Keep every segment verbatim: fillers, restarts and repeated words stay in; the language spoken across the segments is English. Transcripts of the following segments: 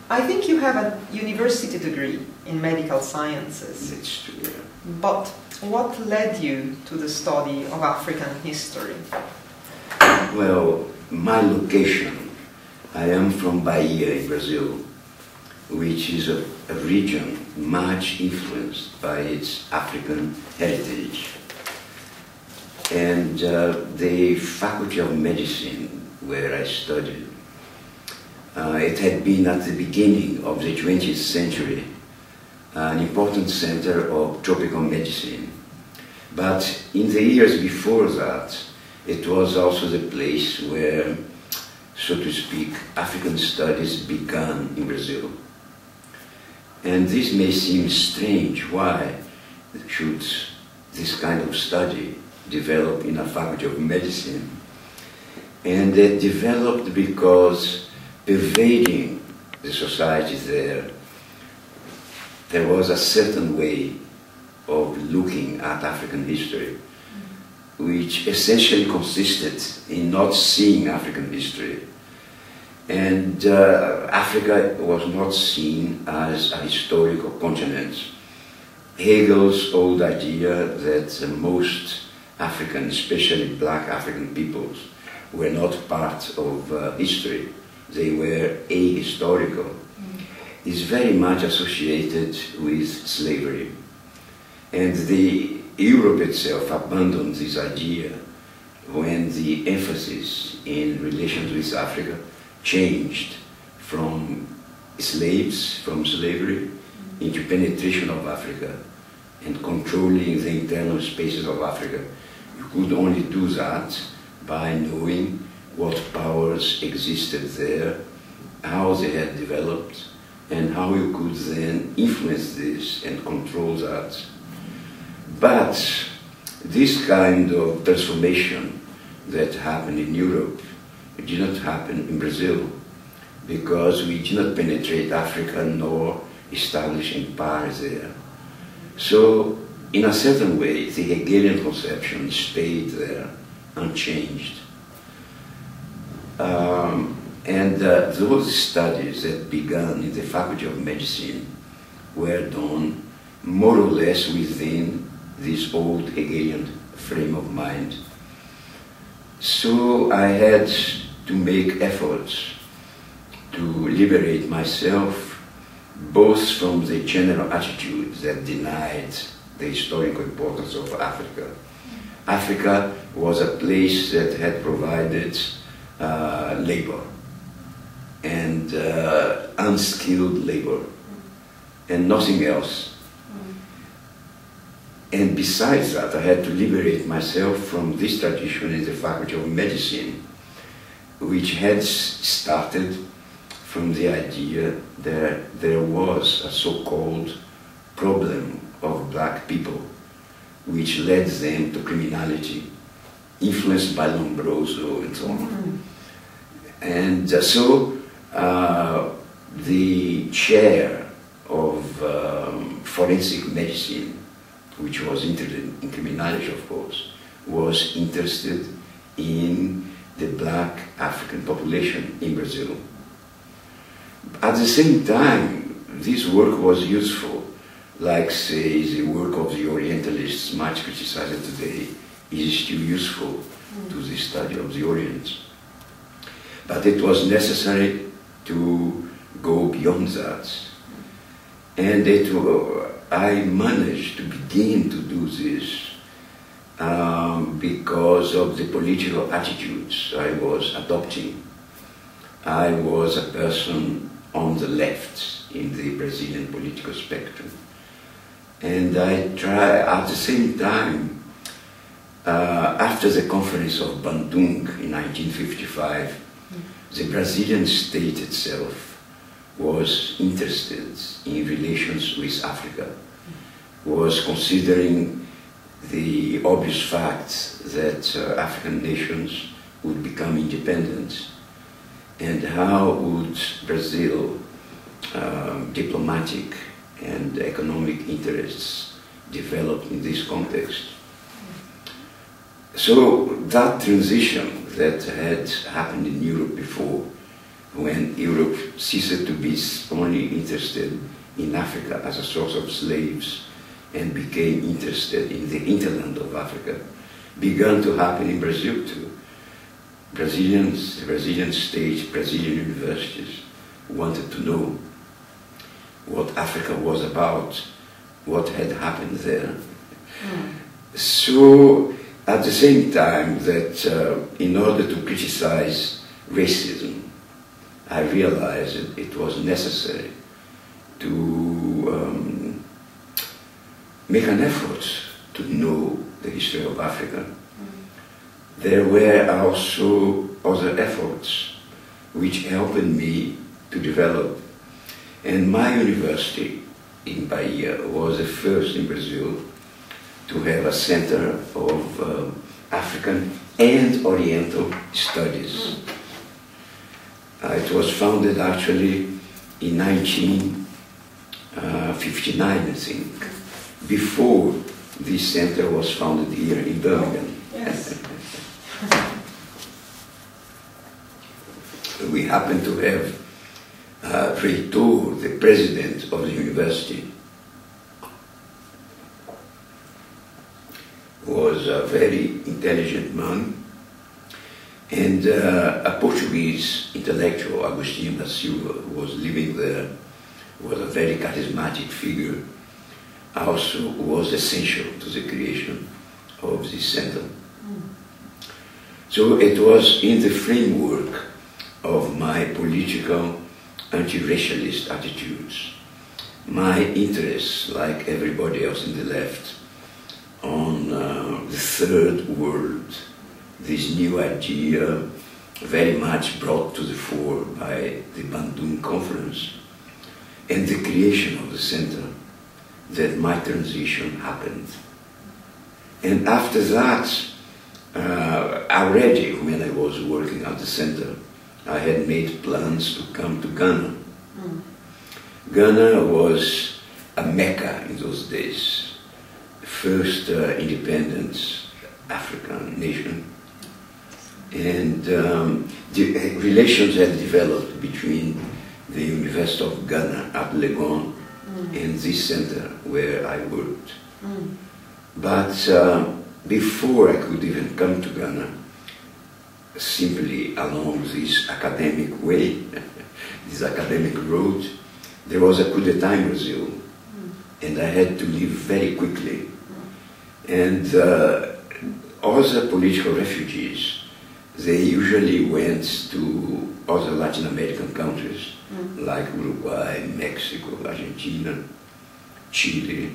I think you have a university degree in medical sciences. That's true, yeah. But what led you to the study of African history? Well, my location, I am from Bahia in Brazil, which is a, a region much influenced by its African heritage. And uh, the Faculty of Medicine, where I studied, uh, it had been at the beginning of the twentieth century an important center of tropical medicine. But in the years before that, it was also the place where, so to speak, African studies began in Brazil. And this may seem strange. Why should this kind of study develop in a faculty of medicine? And it developed because pervading the society there, there was a certain way of looking at African history, which essentially consisted in not seeing African history. And uh, Africa was not seen as a historical continent. Hegel's old idea that uh, most African, especially black African peoples, were not part of uh, history, they were ahistorical, mm. is very much associated with slavery. And the Europe itself abandoned this idea when the emphasis in relations with Africa changed from slaves, from slavery, into penetration of Africa and controlling the internal spaces of Africa. You could only do that by knowing what powers existed there, how they had developed, and how you could then influence this and control that. But this kind of transformation that happened in Europe did not happen in Brazil, because we did not penetrate Africa nor establish empires there. So, in a certain way, the Hegelian conception stayed there, unchanged. Um, and uh, those studies that began in the Faculty of Medicine were done more or less within this old Hegelian frame of mind. So I had to make efforts to liberate myself both from the general attitude that denied the historical importance of Africa. Africa was a place that had provided uh, labor, and uh, unskilled labor, and nothing else. And besides that, I had to liberate myself from this tradition in the Faculty of Medicine, which had started from the idea that there was a so-called problem of black people, which led them to criminality, influenced by Lombroso and so on. Mm-hmm. And uh, so uh, the chair of um, forensic medicine, which was interested in criminality, of course, was interested in the black African population in Brazil. At the same time, this work was useful, like, say, the work of the Orientalists, much criticized today, is still useful mm. to the study of the Orient. But it was necessary to go beyond that. And it, uh, I managed to begin to do this um, because of the political attitudes I was adopting. I was a person on the left in the Brazilian political spectrum. And I try, at the same time, uh, after the conference of Bandung in nineteen fifty-five, mm. the Brazilian state itself was interested in relations with Africa, mm. was considering the obvious fact that uh, African nations would become independent, and how would Brazil, um, diplomatic and economic interests, develop in this context. So that transition that had happened in Europe before when Europe ceased to be only interested in Africa as a source of slaves and became interested in the hinterland of Africa, began to happen in Brazil too. Brazilians, Brazilian states, Brazilian universities wanted to know what Africa was about, what had happened there. Mm. So, at the same time that uh, in order to criticize racism, I realized that it was necessary to um, make an effort to know the history of Africa. Mm. There were also other efforts which helped me to develop. And my university in Bahia was the first in Brazil to have a center of uh, African and Oriental studies. Uh, it was founded actually in nineteen fifty-nine, I think, before this center was founded here in Birmingham. Yes. We happened to have uh, Reitor, the president of the university, was a very intelligent man, and uh, a Portuguese intellectual, Agostinho da Silva, who was living there, was a very charismatic figure, also was essential to the creation of this center. Mm. So it was in the framework of my political anti-racialist attitudes, my interests, like everybody else in the left, on uh, the third world, this new idea very much brought to the fore by the Bandung Conference, and the creation of the center, that my transition happened. And after that, uh, already when I was working at the center, I had made plans to come to Ghana. Mm. Ghana was a Mecca in those days, first uh, independent African nation. And um, the relations had developed between the University of Ghana at Legon mm. and this center where I worked. Mm. But uh, before I could even come to Ghana, simply along this academic way, this academic road, there was a coup d'etat in Brazil, mm. and I had to leave very quickly. Mm. And uh, other political refugees, they usually went to other Latin American countries, mm. like Uruguay, Mexico, Argentina, Chile,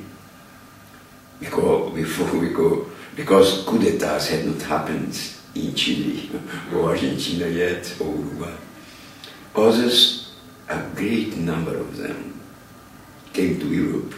because, before we go, because coup d'etats had not happened in Chile or Argentina yet, or Uruguay. Others, a great number of them, came to Europe.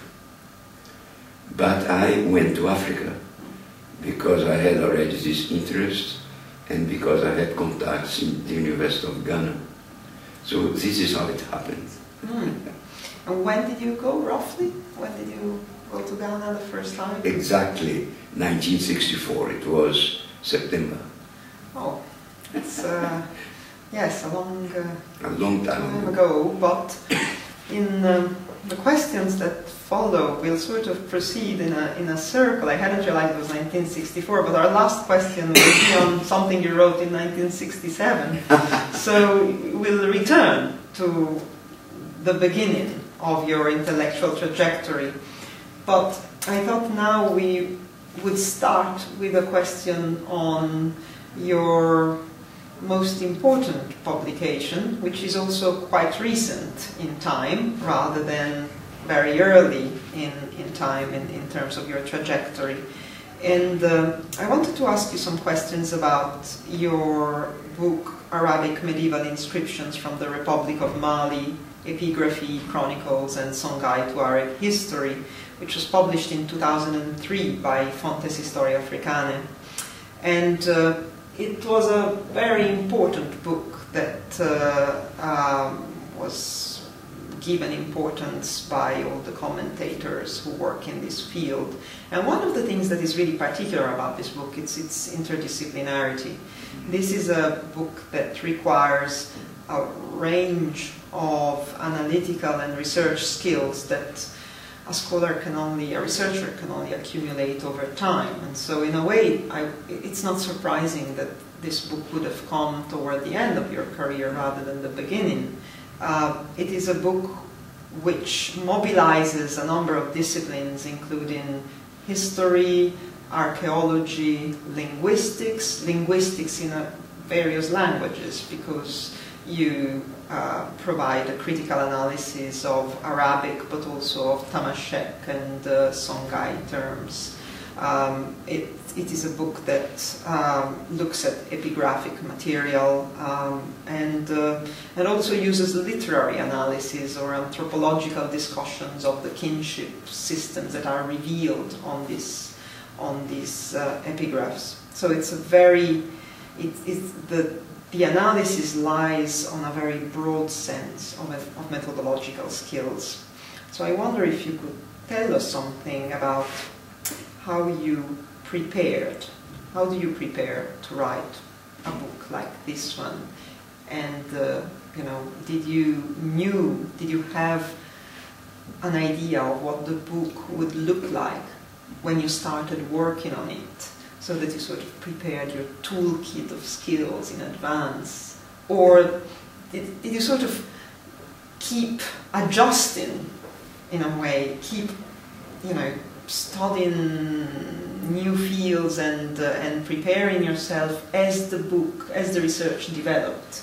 But I went to Africa because I had already this interest and because I had contacts in the University of Ghana. So this is how it happened. Mm. And when did you go, roughly? When did you go to Ghana the first time? Exactly, nineteen sixty-four. It was September. Oh, it's, uh, yes, a long, uh, a long time, time ago. But in um, the questions that follow, we'll sort of proceed in a, in a circle. I hadn't realized it was nineteen sixty-four, but our last question will be on something you wrote in nineteen sixty-seven. So we'll return to the beginning of your intellectual trajectory. But I thought now we would start with a question on your most important publication, which is also quite recent in time, rather than very early in, in time in, in terms of your trajectory. And uh, I wanted to ask you some questions about your book, Arabic Medieval Inscriptions from the Republic of Mali, Epigraphy, Chronicles, and Songhai Tuareg History, which was published in two thousand three by Fontes Historia Africane. And uh, it was a very important book that uh, um, was given importance by all the commentators who work in this field. And one of the things that is really particular about this book is its interdisciplinarity. This is a book that requires a range of analytical and research skills that a scholar can only, a researcher can only accumulate over time. And so in a way, I, it's not surprising that this book would have come toward the end of your career rather than the beginning. Uh, it is a book which mobilizes a number of disciplines, including history, archaeology, linguistics, linguistics in a, various languages, because you uh, provide a critical analysis of Arabic, but also of Tamashek and uh, Songhai terms. Um, it, it is a book that um, looks at epigraphic material um, and, uh, and also uses literary analysis or anthropological discussions of the kinship systems that are revealed on, this, on these uh, epigraphs. So it's a very, it, it's the, the analysis lies on a very broad sense of, of methodological skills. So I wonder if you could tell us something about how you prepared, how do you prepare to write a book like this one? And, uh, you know, did you knew, did you have an idea of what the book would look like when you started working on it, so that you sort of prepared your toolkit of skills in advance? Or did, did you sort of keep adjusting in a way, keep, you know, studying new fields and, uh, and preparing yourself as the book, as the research developed?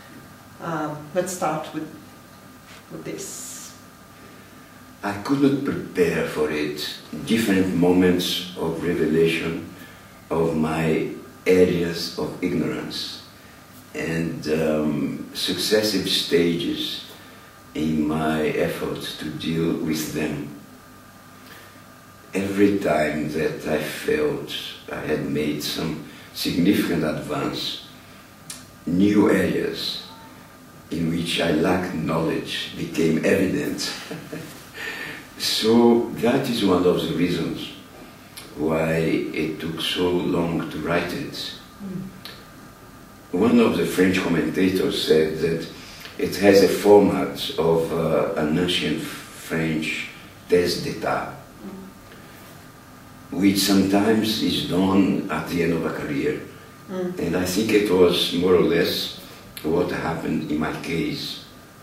Um, let's start with, with this. I could not prepare for it. Different moments of revelation of my areas of ignorance and um, successive stages in my efforts to deal with them. Every time that I felt I had made some significant advance, new areas in which I lacked knowledge became evident. So that is one of the reasons why it took so long to write it. Mm. One of the French commentators said that it has a format of uh, an ancient French thèse d'état, which sometimes is done at the end of a career. Mm. And I think it was more or less what happened in my case.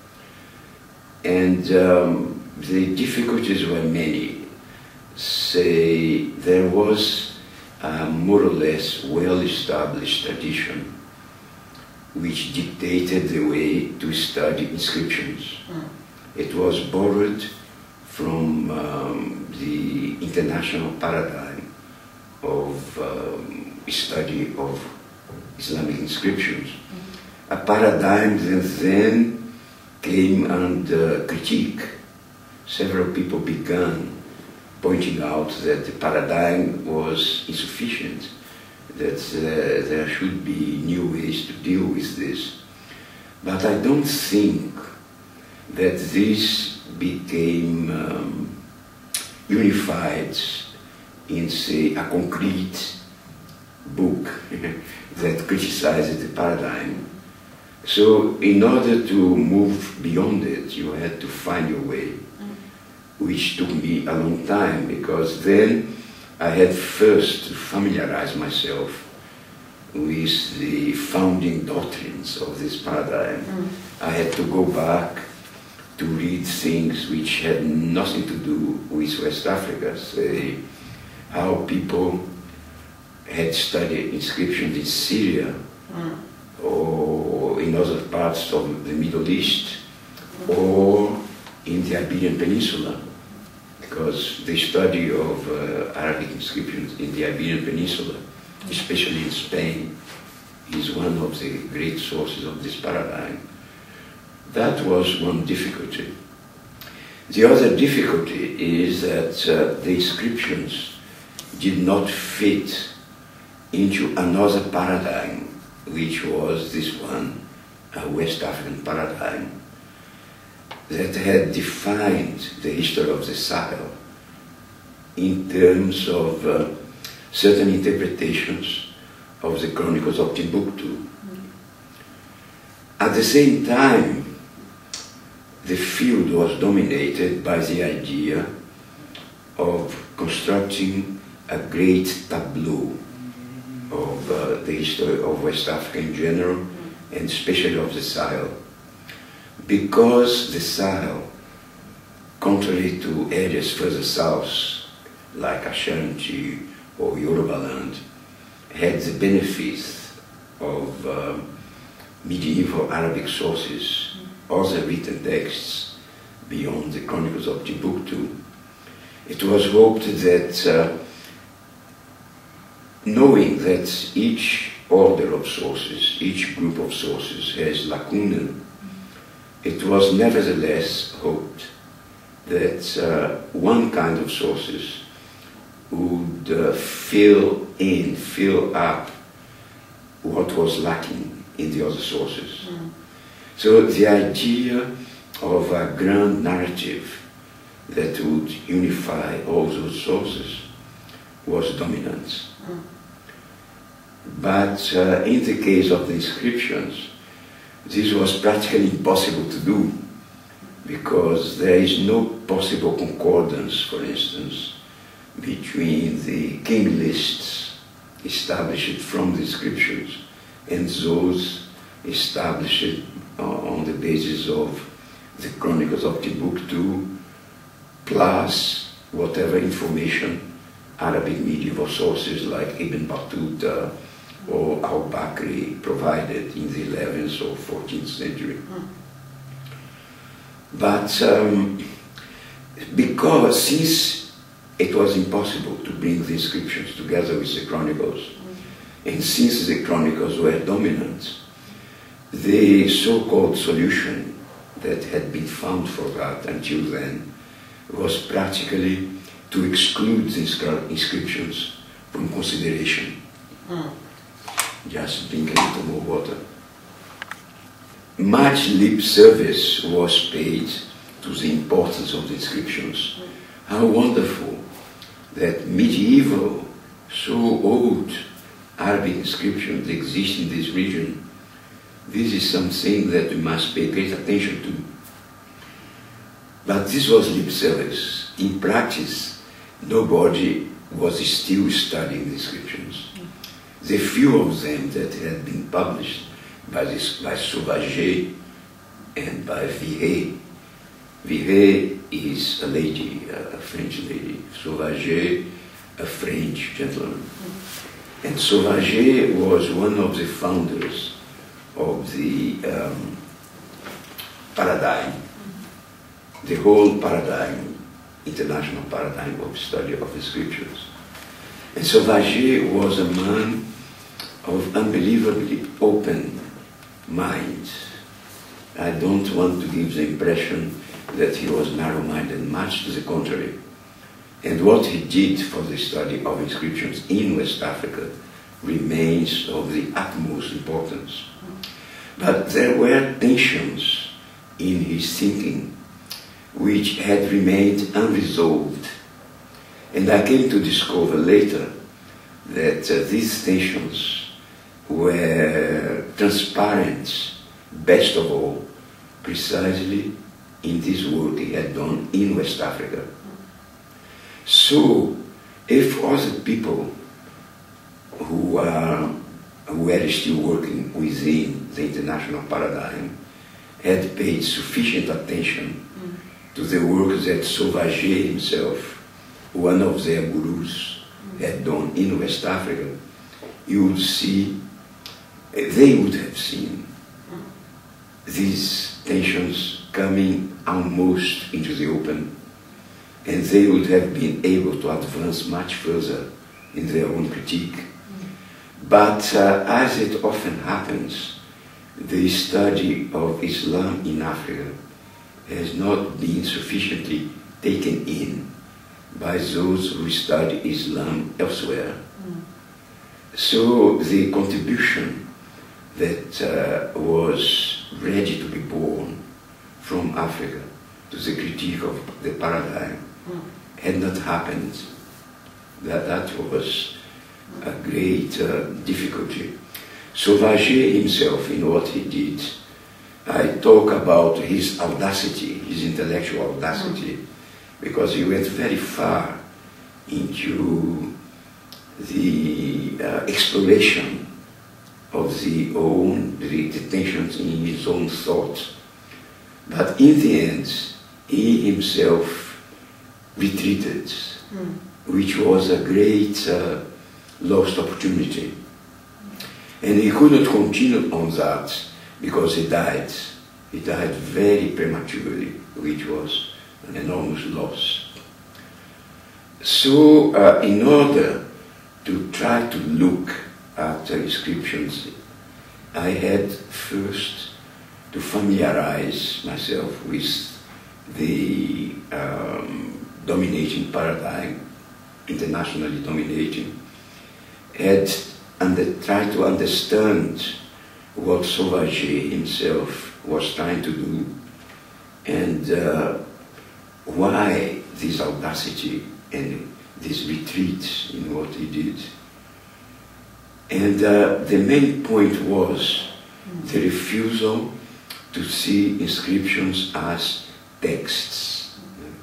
And um, the difficulties were many. Say, there was a more or less well-established tradition which dictated the way to study inscriptions. Mm. It was borrowed from um, the international paradigm of um, study of Islamic inscriptions. Mm-hmm. A paradigm that then came under critique. Several people began pointing out that the paradigm was insufficient, that uh, there should be new ways to deal with this. But I don't think that this became um, unified in, say, a concrete book that criticizes the paradigm. So in order to move beyond it, you had to find your way, which took me a long time, because then I had first to familiarize myself with the founding doctrines of this paradigm. Mm. I had to go back to read things which had nothing to do with West Africa, say how people had studied inscriptions in Syria mm. or in other parts of the Middle East or in the Iberian Peninsula, because the study of uh, Arabic inscriptions in the Iberian Peninsula, especially in Spain, is one of the great sources of this paradigm. That was one difficulty. The other difficulty is that uh, the inscriptions did not fit into another paradigm, which was this one, a West African paradigm, that had defined the history of the Sahel in terms of uh, certain interpretations of the Chronicles of Timbuktu. At the same time, the field was dominated by the idea of constructing a great tableau of uh, the history of West Africa in general, and especially of the Sahel. Because the Sahel, contrary to areas further south, like Ashanti or Yorubaland, had the benefits of uh, medieval Arabic sources, other written texts beyond the Chronicles of Timbuktu. It was hoped that, uh, knowing that each order of sources, each group of sources has lacunae, it was nevertheless hoped that uh, one kind of sources would uh, fill in, fill up what was lacking in the other sources. Mm. So the idea of a grand narrative that would unify all those sources was dominant. Mm. But uh, in the case of the inscriptions, this was practically impossible to do, because there is no possible concordance, for instance, between the king lists established from the inscriptions and those established uh, on the basis of the Chronicles of Timbuktu, plus whatever information Arabic medieval sources like Ibn Battuta or al-Bakri provided in the eleventh or fourteenth century. Mm. But um, because since it was impossible to bring the inscriptions together with the chronicles, mm. and since the chronicles were dominant, the so-called solution that had been found for that until then was practically to exclude the inscriptions from consideration. Mm. Just drink a little more water. Much lip service was paid to the importance of the inscriptions. How wonderful that medieval, so old Arabic inscriptions exist in this region. This is something that we must pay great attention to. But this was lip service. In practice, nobody was still studying the inscriptions. The few of them that had been published by, this, by Sauvager and by Viret. Viret is a lady, a French lady. Sauvager, a French gentleman. And Sauvager was one of the founders of the um, paradigm, the whole paradigm, international paradigm of study of inscriptions. And Sauvager was a man of unbelievably open mind. I don't want to give the impression that he was narrow-minded, much to the contrary. And what he did for the study of inscriptions in West Africa remains of the utmost importance. But there were tensions in his thinking which had remained unresolved. And I came to discover later that uh, these tensions were transparent, best of all, precisely in this work he had done in West Africa. So, if other people who, are, who were still working within the international paradigm had paid sufficient attention mm. to the work that Sauvager himself, one of their gurus, mm. had done in West Africa, you would see, they would have seen these tensions coming almost into the open, and they would have been able to advance much further in their own critique. Mm. But uh, as it often happens, the study of Islam in Africa has not been sufficiently taken in by those who study Islam elsewhere. Mm. So the contribution that uh, was ready to be born from Africa to the critique of the paradigm mm. had not happened. That, that was a great uh, difficulty. Sauvager himself, in what he did, I talk about his audacity, his intellectual audacity, mm. because he went very far into the uh, exploration of the own, the, the tensions in his own thought. But in the end, he himself retreated, mm. which was a great uh, lost opportunity. And he couldn't continue on that because he died. He died very prematurely, which was an enormous loss. So, uh, in order to try to look at the inscriptions, I had first to familiarize myself with the um, dominating paradigm, internationally dominating, and, and try to understand what Sauvager himself was trying to do, and uh, why this audacity and this retreat in what he did. And uh, the main point was the refusal to see inscriptions as texts.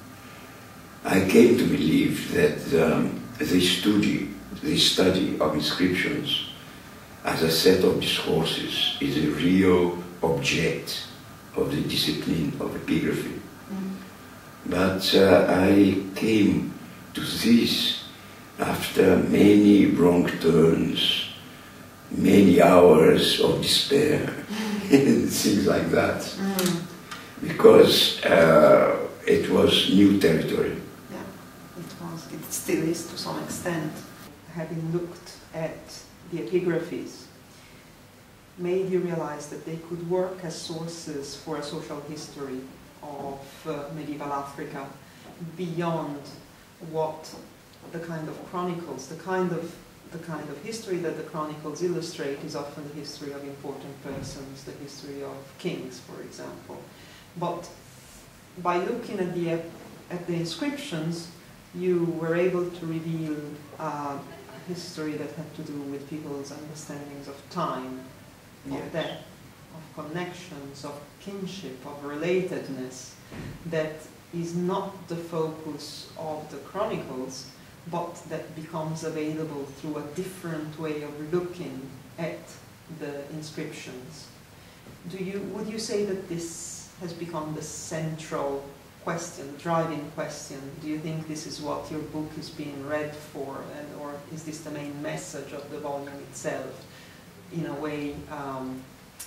I came to believe that um, the study, the study of inscriptions as a set of discourses is a real object of the discipline of epigraphy. Mm. But uh, I came to this after many wrong turns, many hours of despair, and things like that, mm. because uh, it was new territory. Yeah, it was. It still is to some extent. Having looked at the epigraphies, made you realize that they could work as sources for a social history of uh, medieval Africa beyond what the kind of chronicles, the kind of the kind of history that the chronicles illustrate is often the history of important persons, the history of kings, for example. But by looking at the at the inscriptions, you were able to reveal uh, a history that had to do with people's understandings of time, yes. of death, of connections, of kinship, of relatedness, that is not the focus of the chronicles, but that becomes available through a different way of looking at the inscriptions. Do you, would you say that this has become the central question, driving question? Do you think this is what your book is being read for, and, or is this the main message of the volume itself, in a way um,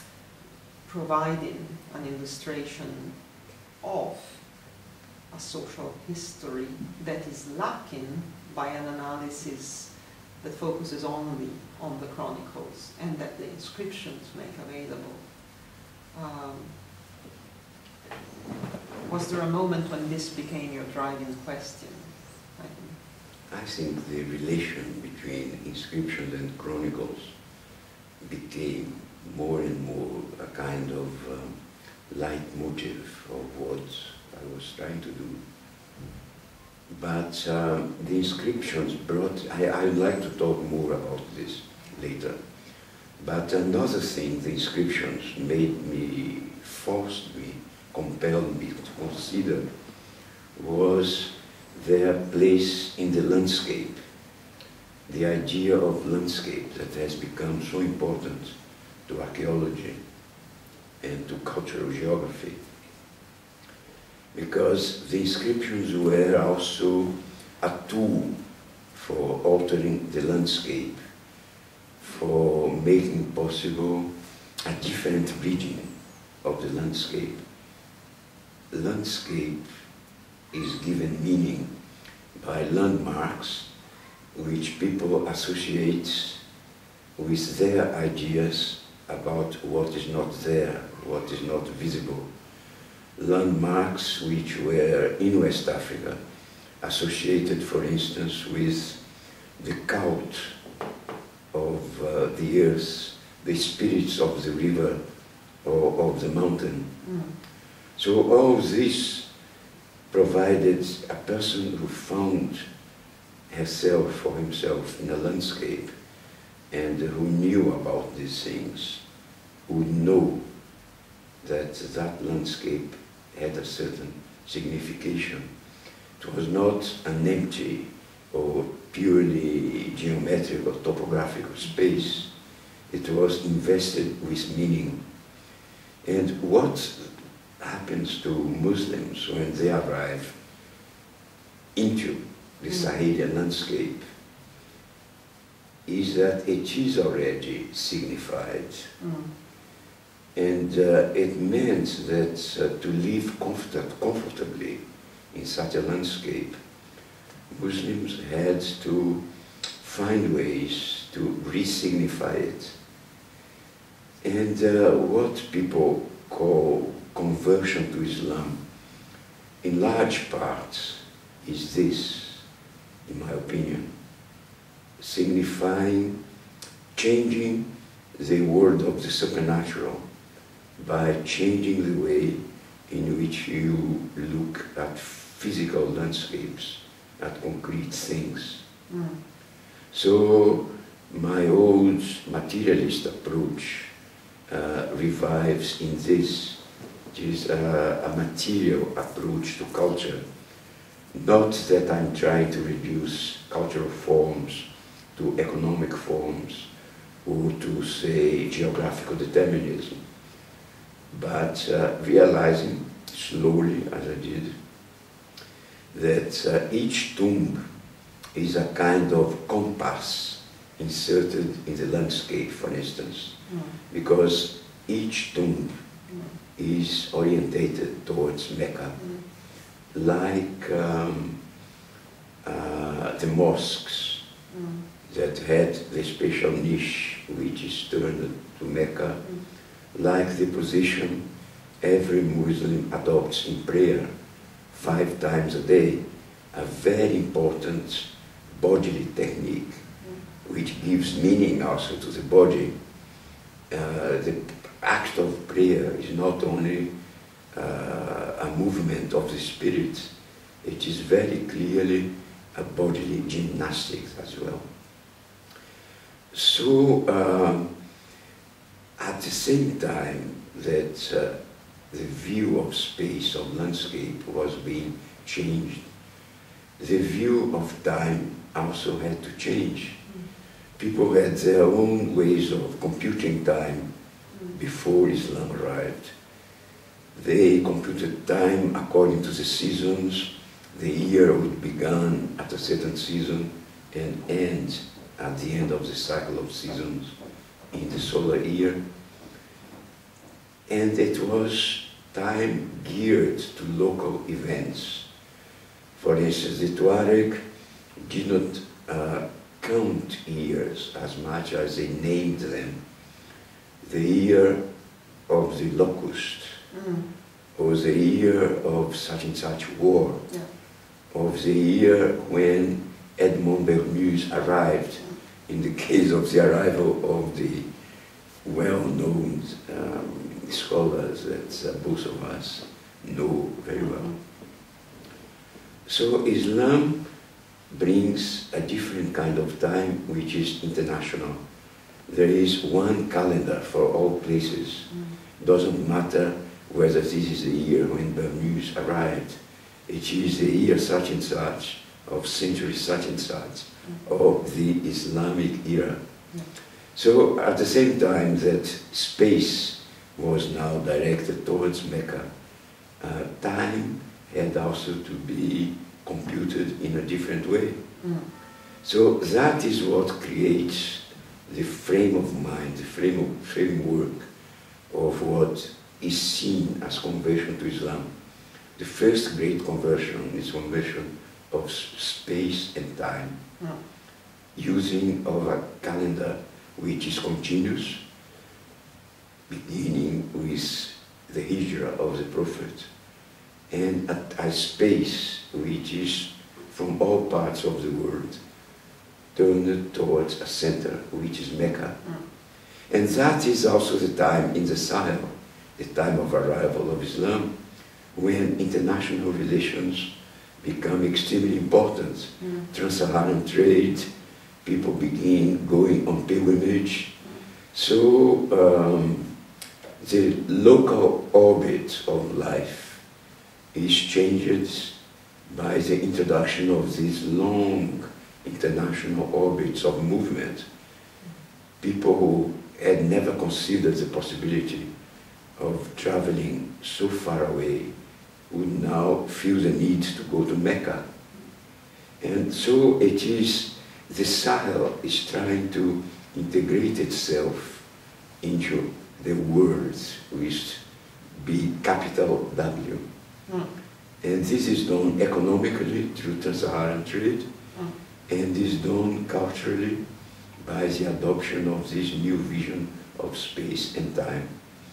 providing an illustration of a social history that is lacking by an analysis that focuses only on the chronicles and that the inscriptions make available? Um, was there a moment when this became your driving question? I think, I think the relation between inscriptions and chronicles became more and more a kind of um, leitmotif of what I was trying to do. But um, the inscriptions brought, I, I would like to talk more about this later. But another thing the inscriptions made me, forced me, compelled me to consider was their place in the landscape. The idea of landscape that has become so important to archaeology and to cultural geography. Because the inscriptions were also a tool for altering the landscape, for making possible a different reading of the landscape. Landscape is given meaning by landmarks which people associate with their ideas about what is not there, what is not visible. Landmarks which were in West Africa associated, for instance, with the cult of uh, the earth, the spirits of the river or of the mountain. Mm. So all this provided a person who found herself or himself in a landscape and who knew about these things, would know that that landscape had a certain signification. It was not an empty or purely geometric or topographical space. It was invested with meaning. And what happens to Muslims when they arrive into the Sahelian landscape is that it is already signified. Mm. And uh, it meant that uh, to live comfort comfortably in such a landscape, Muslims had to find ways to re-signify it. And uh, what people call conversion to Islam, in large part, is this, in my opinion, signifying changing the world of the supernatural by changing the way in which you look at physical landscapes, at concrete things. Mm. So my old materialist approach uh, revives in this. It is a, a material approach to culture. Not that I'm trying to reduce cultural forms to economic forms or to, say, geographical determinism, but uh, realizing slowly, as I did, that uh, each tomb is a kind of compass inserted in the landscape, for instance, mm. because each tomb mm. is orientated towards Mecca, mm. like um, uh, the mosques mm. that had the special niche which is turned to Mecca, mm. like the position every Muslim adopts in prayer five times a day, a very important bodily technique mm. which gives meaning also to the body. Uh, the act of prayer is not only uh, a movement of the spirit, it is very clearly a bodily gymnastics as well. So, um, at the same time that uh, the view of space, of landscape was being changed, the view of time also had to change. Mm. People had their own ways of computing time mm. before Islam arrived. They computed time according to the seasons. The year would begin at a certain season and end at the end of the cycle of seasons in the solar year. And it was time geared to local events. For instance, the Tuareg did not uh, count years as much as they named them. The year of the locust, mm. or the year of such and such war, yeah. of the year when Edmond Bermuse arrived, mm. in the case of the arrival of the well-known um, scholars that uh, both of us know very well. So Islam brings a different kind of time which is international. There is one calendar for all places. Mm. Doesn't matter whether this is the year when Bermuse arrived. It is the year such and such, of century such and such, mm. of the Islamic era. Mm. So at the same time that space was now directed towards Mecca, uh, time had also to be computed in a different way. Mm. So that is what creates the frame of mind, the frame of, framework of what is seen as conversion to Islam. The first great conversion is conversion of space and time, mm. using of a calendar which is continuous, beginning with the hijrah of the Prophet, and a, a space which is from all parts of the world turned towards a center, which is Mecca. Mm. And that is also the time in the Sahel, the time of arrival of Islam, when international relations become extremely important. Mm. Trans-Saharan trade, people begin going on pilgrimage. Mm. So um, the local orbit of life is changed by the introduction of these long international orbits of movement. People who had never considered the possibility of traveling so far away would now feel the need to go to Mecca. And so it is, the Sahel is trying to integrate itself into the world with big capital W. Mm. And this is done economically through trans-Saharan trade, mm. and is done culturally by the adoption of this new vision of space and time.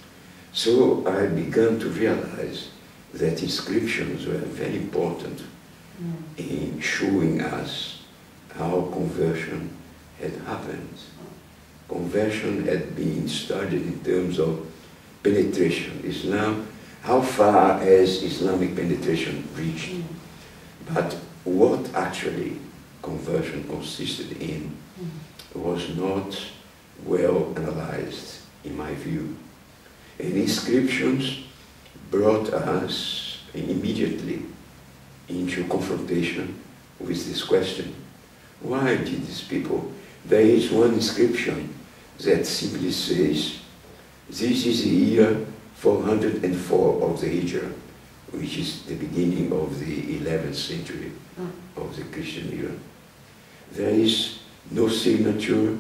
So I began to realize that inscriptions were very important mm. in showing us how conversion had happened. Conversion had been studied in terms of penetration. Islam, how far has Islamic penetration reached? Mm. But what actually conversion consisted in mm. was not well analyzed, in my view. And inscriptions brought us immediately into confrontation with this question. Why did these people? There is one inscription that simply says, this is the year four hundred four of the Hijrah, which is the beginning of the eleventh century mm. of the Christian era. There is no signature.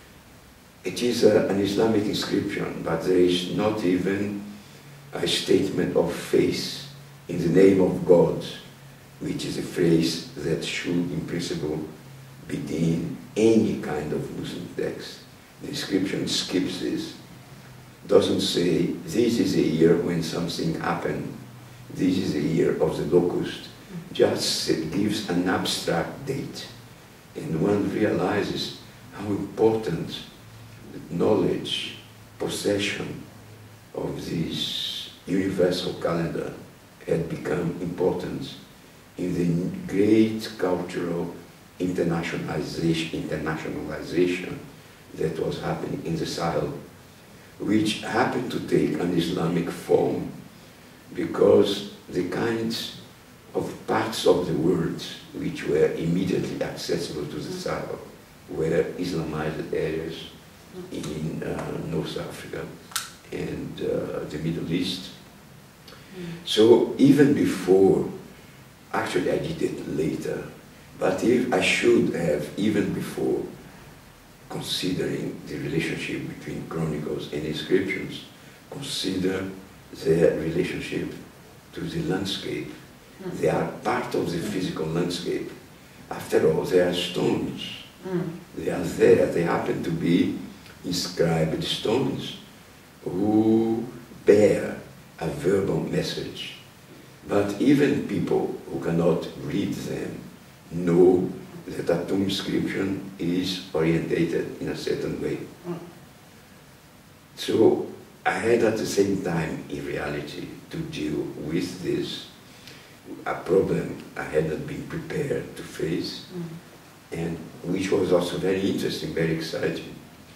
It is a, an Islamic inscription, but there is not even a statement of faith in the name of God, which is a phrase that should, in principle, begin any kind of Muslim text. The inscription skips this, doesn't say, this is a year when something happened, this is a year of the locust, just gives an abstract date. And one realizes how important knowledge, possession of this universal calendar had become important in the great cultural internationalization, internationalization that was happening in the Sahel, which happened to take an Islamic form because the kinds of parts of the world which were immediately accessible to the Sahel were Islamized areas in uh, North Africa and uh, the Middle East. Mm. So even before, actually I did it later, but if I should have, even before considering the relationship between chronicles and inscriptions, consider their relationship to the landscape. Mm. They are part of the physical landscape. After all, they are stones. Mm. They are there. They happen to be inscribed stones who bear a verbal message. But even people who cannot read them know that a tomb inscription is orientated in a certain way. Mm. So I had at the same time, in reality, to deal with this, a problem I had not been prepared to face, mm. and which was also very interesting, very exciting.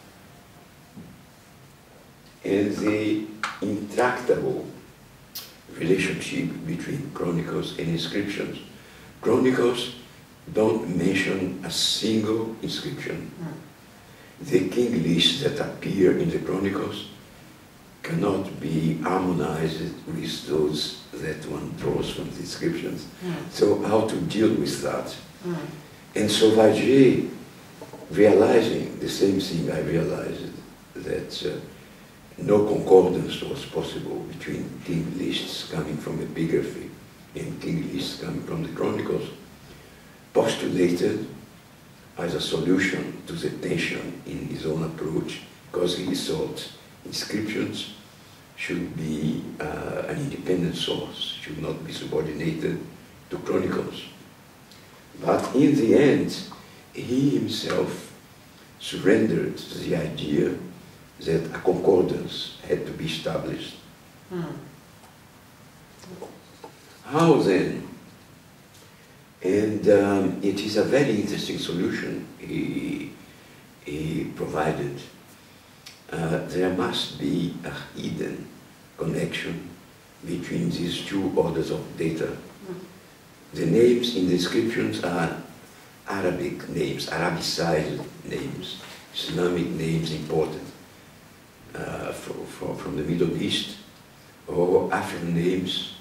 And the intractable relationship between chronicles and inscriptions. Chronicles don't mention a single inscription. Mm. The king lists that appear in the chronicles cannot be harmonized with those that one draws from the inscriptions. Mm. So how to deal with that? Mm. And so Vajay, realizing the same thing I realized, that uh, no concordance was possible between king lists coming from epigraphy and king lists coming from the chronicles, postulated as a solution to the tension in his own approach, because he thought inscriptions should be uh, an independent source, should not be subordinated to chronicles. But in the end, he himself surrendered to the idea that a concordance had to be established. Hmm. How then? And um, it is a very interesting solution he, he provided. Uh, there must be a hidden connection between these two orders of data. Mm. The names in the inscriptions are Arabic names, Arabicized names, Islamic names imported uh, for, for, from the Middle East, or African names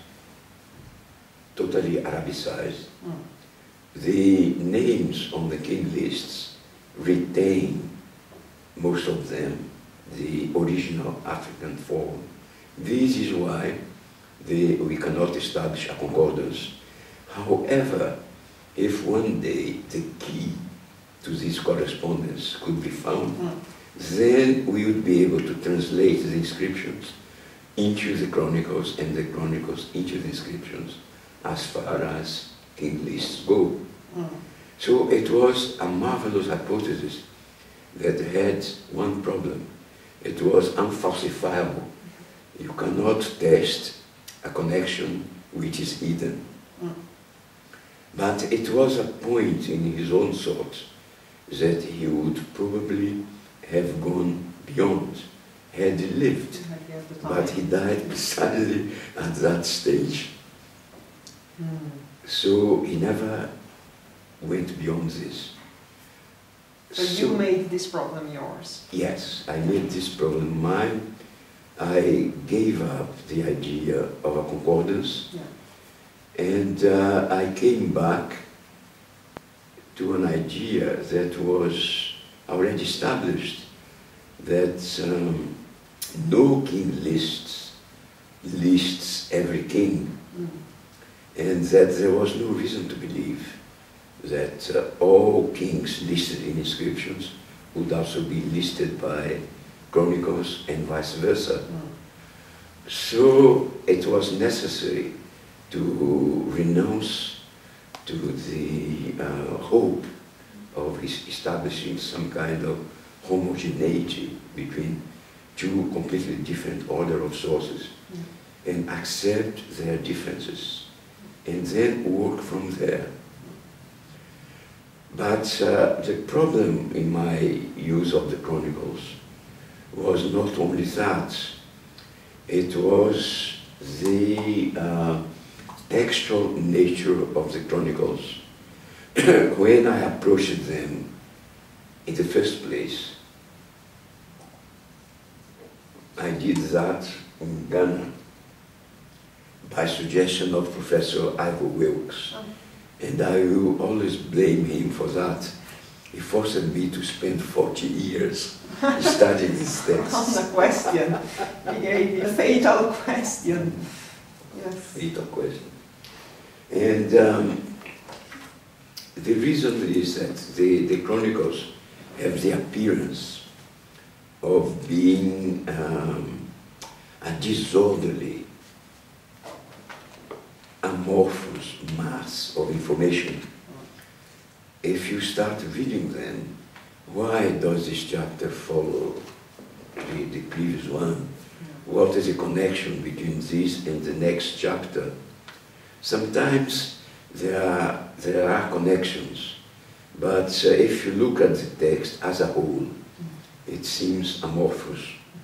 totally Arabicized. Mm. The names on the king lists retain, most of them, the original African form. This is why the, we cannot establish a concordance. However, if one day the key to this correspondence could be found, mm. then we would be able to translate the inscriptions into the chronicles and the chronicles into the inscriptions as far as king lists go. Mm. So it was a marvelous hypothesis that had one problem. It was unfalsifiable. You cannot test a connection which is hidden. Mm. But it was a point in his own thought that he would probably have gone beyond had he lived. But he died precisely at that stage. Mm. So he never went beyond this. So, so you made this problem yours? Yes, I made this problem mine. I gave up the idea of a concordance, yeah. and uh, I came back to an idea that was already established, that um, no king lists lists every king, mm. and that there was no reason to believe that uh, all kings listed in inscriptions would also be listed by chronicles and vice versa. Mm. So it was necessary to renounce to the uh, hope of establishing some kind of homogeneity between two completely different order of sources, mm. and accept their differences, and then work from there. But uh, the problem in my use of the chronicles was not only that, it was the uh, textual nature of the chronicles. When I approached them in the first place, I did that in Ghana by suggestion of Professor Ivor Wilkes. Oh. And I will always blame him for that. He forced me to spend forty years studying these texts. On the question, he gave you a fatal question. Yes. Fatal question. And um, the reason is that the, the chronicles have the appearance of being um, a disorderly, amorphous mass of information. If you start reading them, why does this chapter follow the, the previous one? What is the connection between this and the next chapter? Sometimes there are, there are connections, but uh, if you look at the text as a whole, it seems amorphous.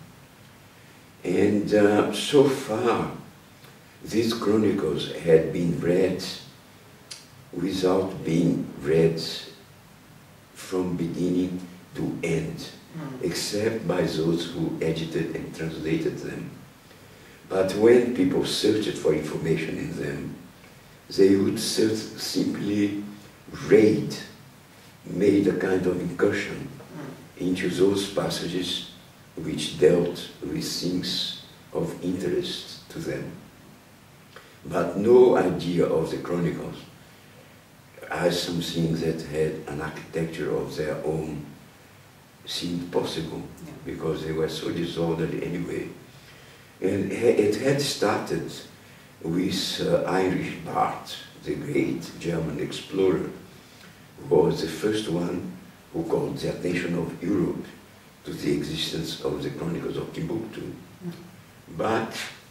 And uh, so far, these chronicles had been read without being read from beginning to end, mm. except by those who edited and translated them. But when people searched for information in them, they would search, simply raid, made a kind of incursion mm. into those passages which dealt with things of interest to them. But no idea of the chronicles as something that had an architecture of their own seemed possible, yeah. because they were so disorderly anyway. And it had started with uh, Heinrich Barth, the great German explorer, who was the first one who called the attention of Europe to the existence of the Chronicles of Timbuktu. Mm. But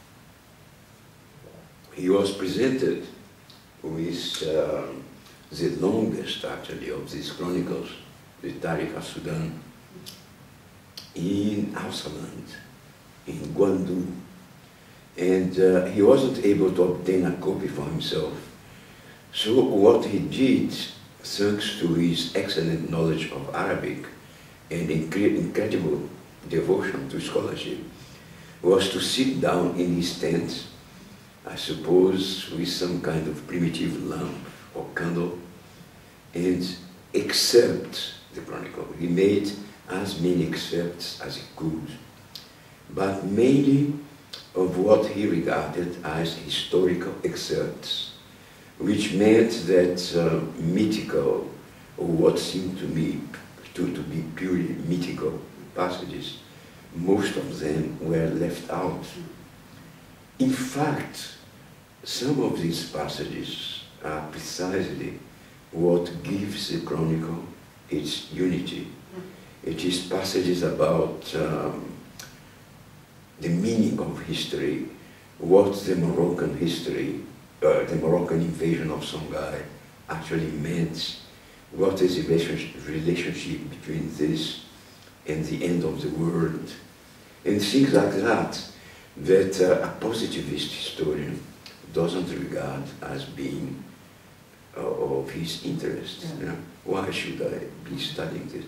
he was presented with uh, the longest, actually, of these chronicles, the Tariq al-Sudan, in Hausaland, in Guandu. and uh, he wasn't able to obtain a copy for himself. So what he did, thanks to his excellent knowledge of Arabic and incre incredible devotion to scholarship, was to sit down in his tent, I suppose with some kind of primitive lamp or candle, and accept the Chronicle. He made as many excerpts as he could, but mainly of what he regarded as historical excerpts, which meant that uh, mythical, or what seemed to me to, to be purely mythical passages, most of them were left out. In fact, some of these passages are precisely what gives the Chronicle its unity. It is passages about um, the meaning of history, what the Moroccan history, uh, the Moroccan invasion of Songhai actually meant, what is the relationship between this and the end of the world, and things like that, that uh, a positivist historian doesn't regard as being uh, of his interest. Yeah. You know? Why should I be studying this?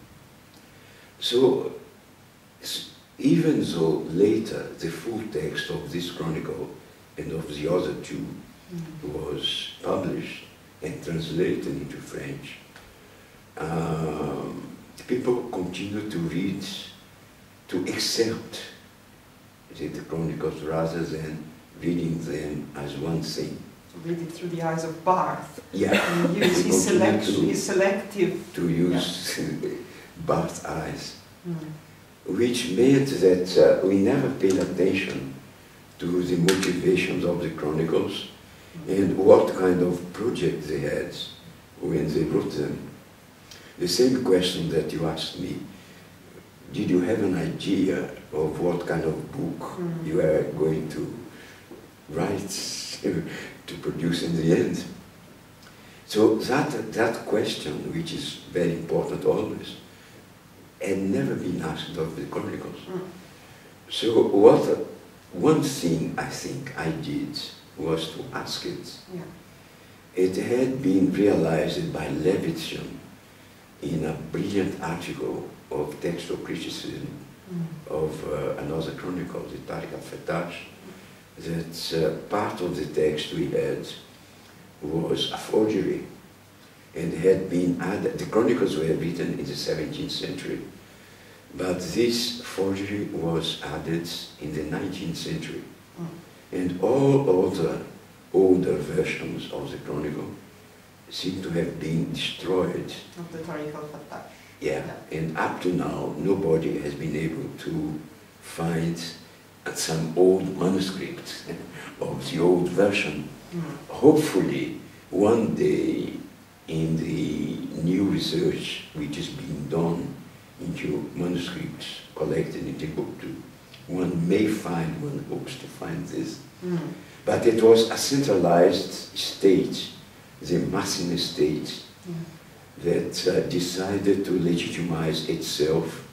So, even though later the full text of this Chronicle and of the other two mm-hmm. was published and translated into French, um, people continue to read, to accept the, the Chronicles rather than reading them as one thing. Read it through the eyes of Barth. Yeah. And use his, selection, to, his selective... To use yeah. Barth's eyes. Mm. Which meant that uh, we never paid attention to the motivations of the Chronicles mm. and what kind of project they had when they wrote them. The same question that you asked me, did you have an idea of what kind of book mm. you were going to write, to produce in the end? So that, that question, which is very important always, had never been asked of the Chronicles. Mm. So what, one thing I think I did was to ask it. Yeah. It had been realized by Levition in a brilliant article of textual criticism mm. of uh, another chronicle, the Tariq al-Fattash, that uh, part of the text we had was a forgery and had been added. The chronicles were written in the seventeenth century, but this forgery was added in the nineteenth century. Mm. And all other older versions of the chronicle seem to have been destroyed. Of the Tariq al-Fattash. Yeah. yeah, and up to now, nobody has been able to find some old manuscript of the old version. Mm. Hopefully, one day, in the new research which is being done into manuscripts collected in Timbuktu, one may find, one hopes to find this. Mm. But it was a centralized state, the Massine state, mm. that uh, decided to legitimize itself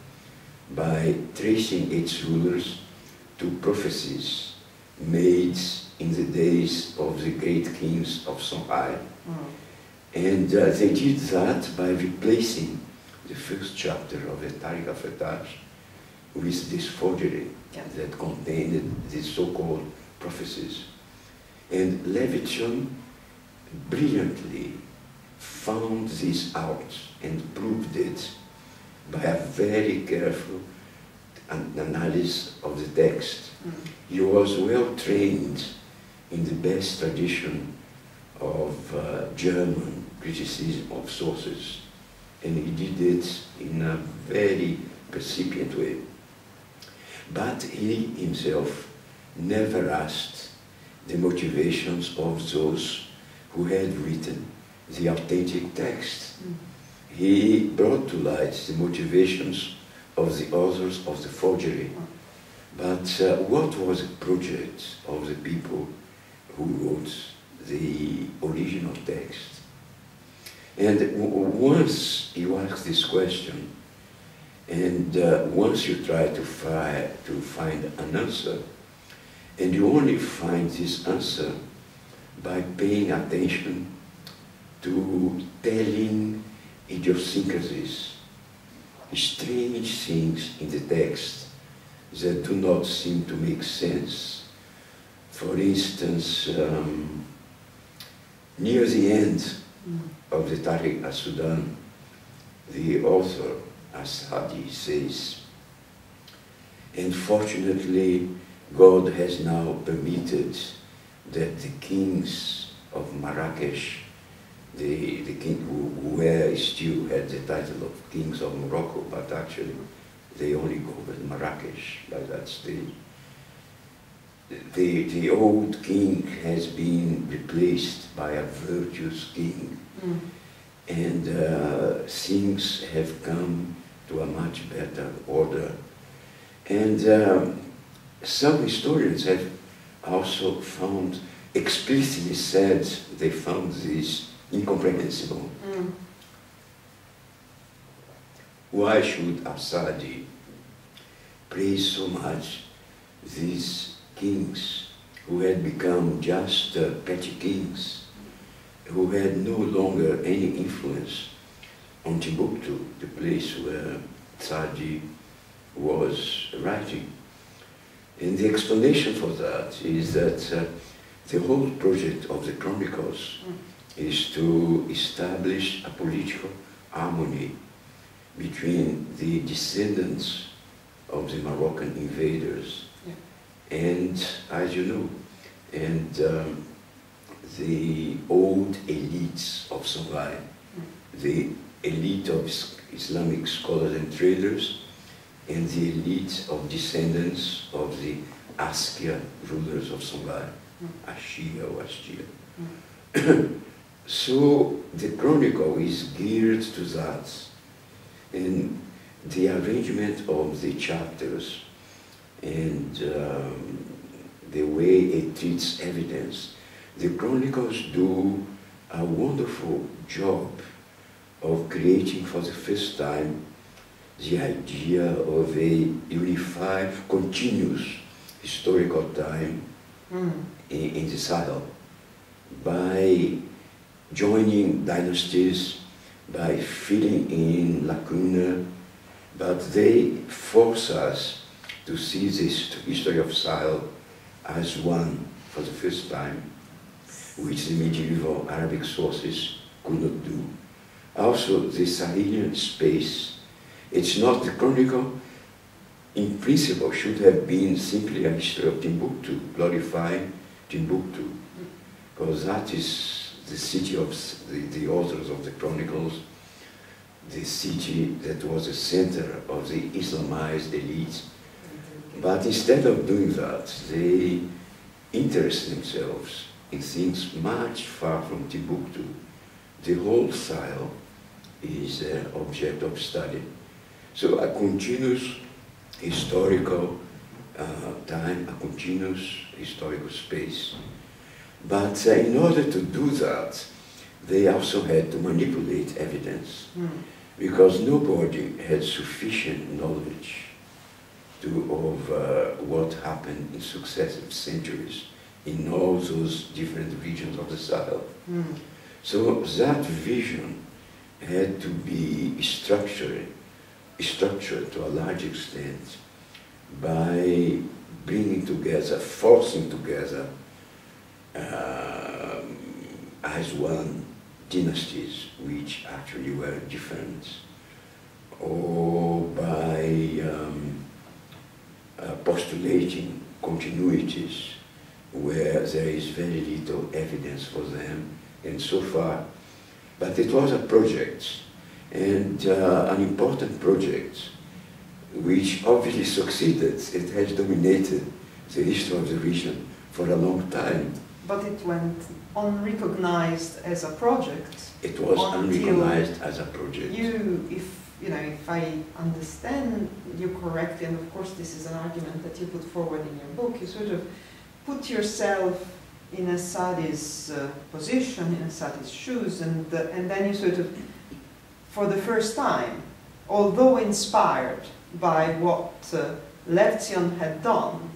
by tracing its rulers to prophecies made in the days of the great kings of Sahel. Mm. And uh, they did that by replacing the first chapter of the Tariq al-Fattash with this forgery yeah. that contained these so-called prophecies. And Levition brilliantly found this out and proved it by a very careful an analysis of the text. Mm. He was well trained in the best tradition of uh, German criticism of sources, and he did it in a very percipient way. But he himself never asked the motivations of those who had written the authentic text. Mm. He brought to light the motivations of the authors of the forgery. Mm. But uh, what was the project of the people who wrote the original text? And w once you ask this question, and uh, once you try to, fi to find an answer, And you only find this answer by paying attention to telling idiosyncrasies, strange things in the text that do not seem to make sense. For instance, um, near the end mm. of the Tariq al-Sudan, the author, Asadi, says, and fortunately, God has now permitted that the kings of Marrakesh, the, the king who, who were still had the title of kings of Morocco, but actually they only governed Marrakesh by that stage. The, the old king has been replaced by a virtuous king, mm. and uh, things have come to a much better order. And um, some historians have also found, explicitly said, they found this incomprehensible. Mm. Why should Asadi praise so much these kings who had become just uh, petty kings, who had no longer any influence on Timbuktu, the place where Sadi was writing? And the explanation for that is that uh, the whole project of the Chronicles mm. is to establish a political harmony between the descendants of the Moroccan invaders yeah. and, as you know, and um, the old elites of Sahel, mm. the elite of Islamic scholars and traders, and the elite of descendants of the Askia rulers of Sahel, mm. Ashia or Ashia. Mm. So the Chronicle is geared to that. And the arrangement of the chapters and um, the way it treats evidence, the Chronicles do a wonderful job of creating for the first time the idea of a unified, continuous historical time mm. in, in the Sahel by joining dynasties, by filling in lacuna, but they force us to see this history of Sahel as one for the first time, which the medieval Arabic sources could not do. Also, the Sahelian space, it's not the Chronicle, in principle, should have been simply a history of Timbuktu, glorifying Timbuktu, because that is the city of the, the authors of the Chronicles, the city that was the center of the Islamized elite. But instead of doing that, they interest themselves in things much far from Timbuktu. The whole Sahel is an object of study. So a continuous historical uh, time, a continuous historical space. But uh, in order to do that, they also had to manipulate evidence, mm. because nobody had sufficient knowledge to, of uh, what happened in successive centuries in all those different regions of the Sahel. Mm. So that vision had to be structured, structured to a large extent by bringing together, forcing together Uh, as one dynasties which actually were different, or by um, uh, postulating continuities where there is very little evidence for them, and so far. But it was a project, and uh, an important project, which obviously succeeded. It has dominated the history of the region for a long time. But it went unrecognized as a project. It was unrecognized as a project. You, if you know, if I understand you correctly, and of course this is an argument that you put forward in your book, you sort of put yourself in a Sadi's uh, position, in a Sadi's shoes, and uh, and then you sort of, for the first time, although inspired by what uh, Levtzion had done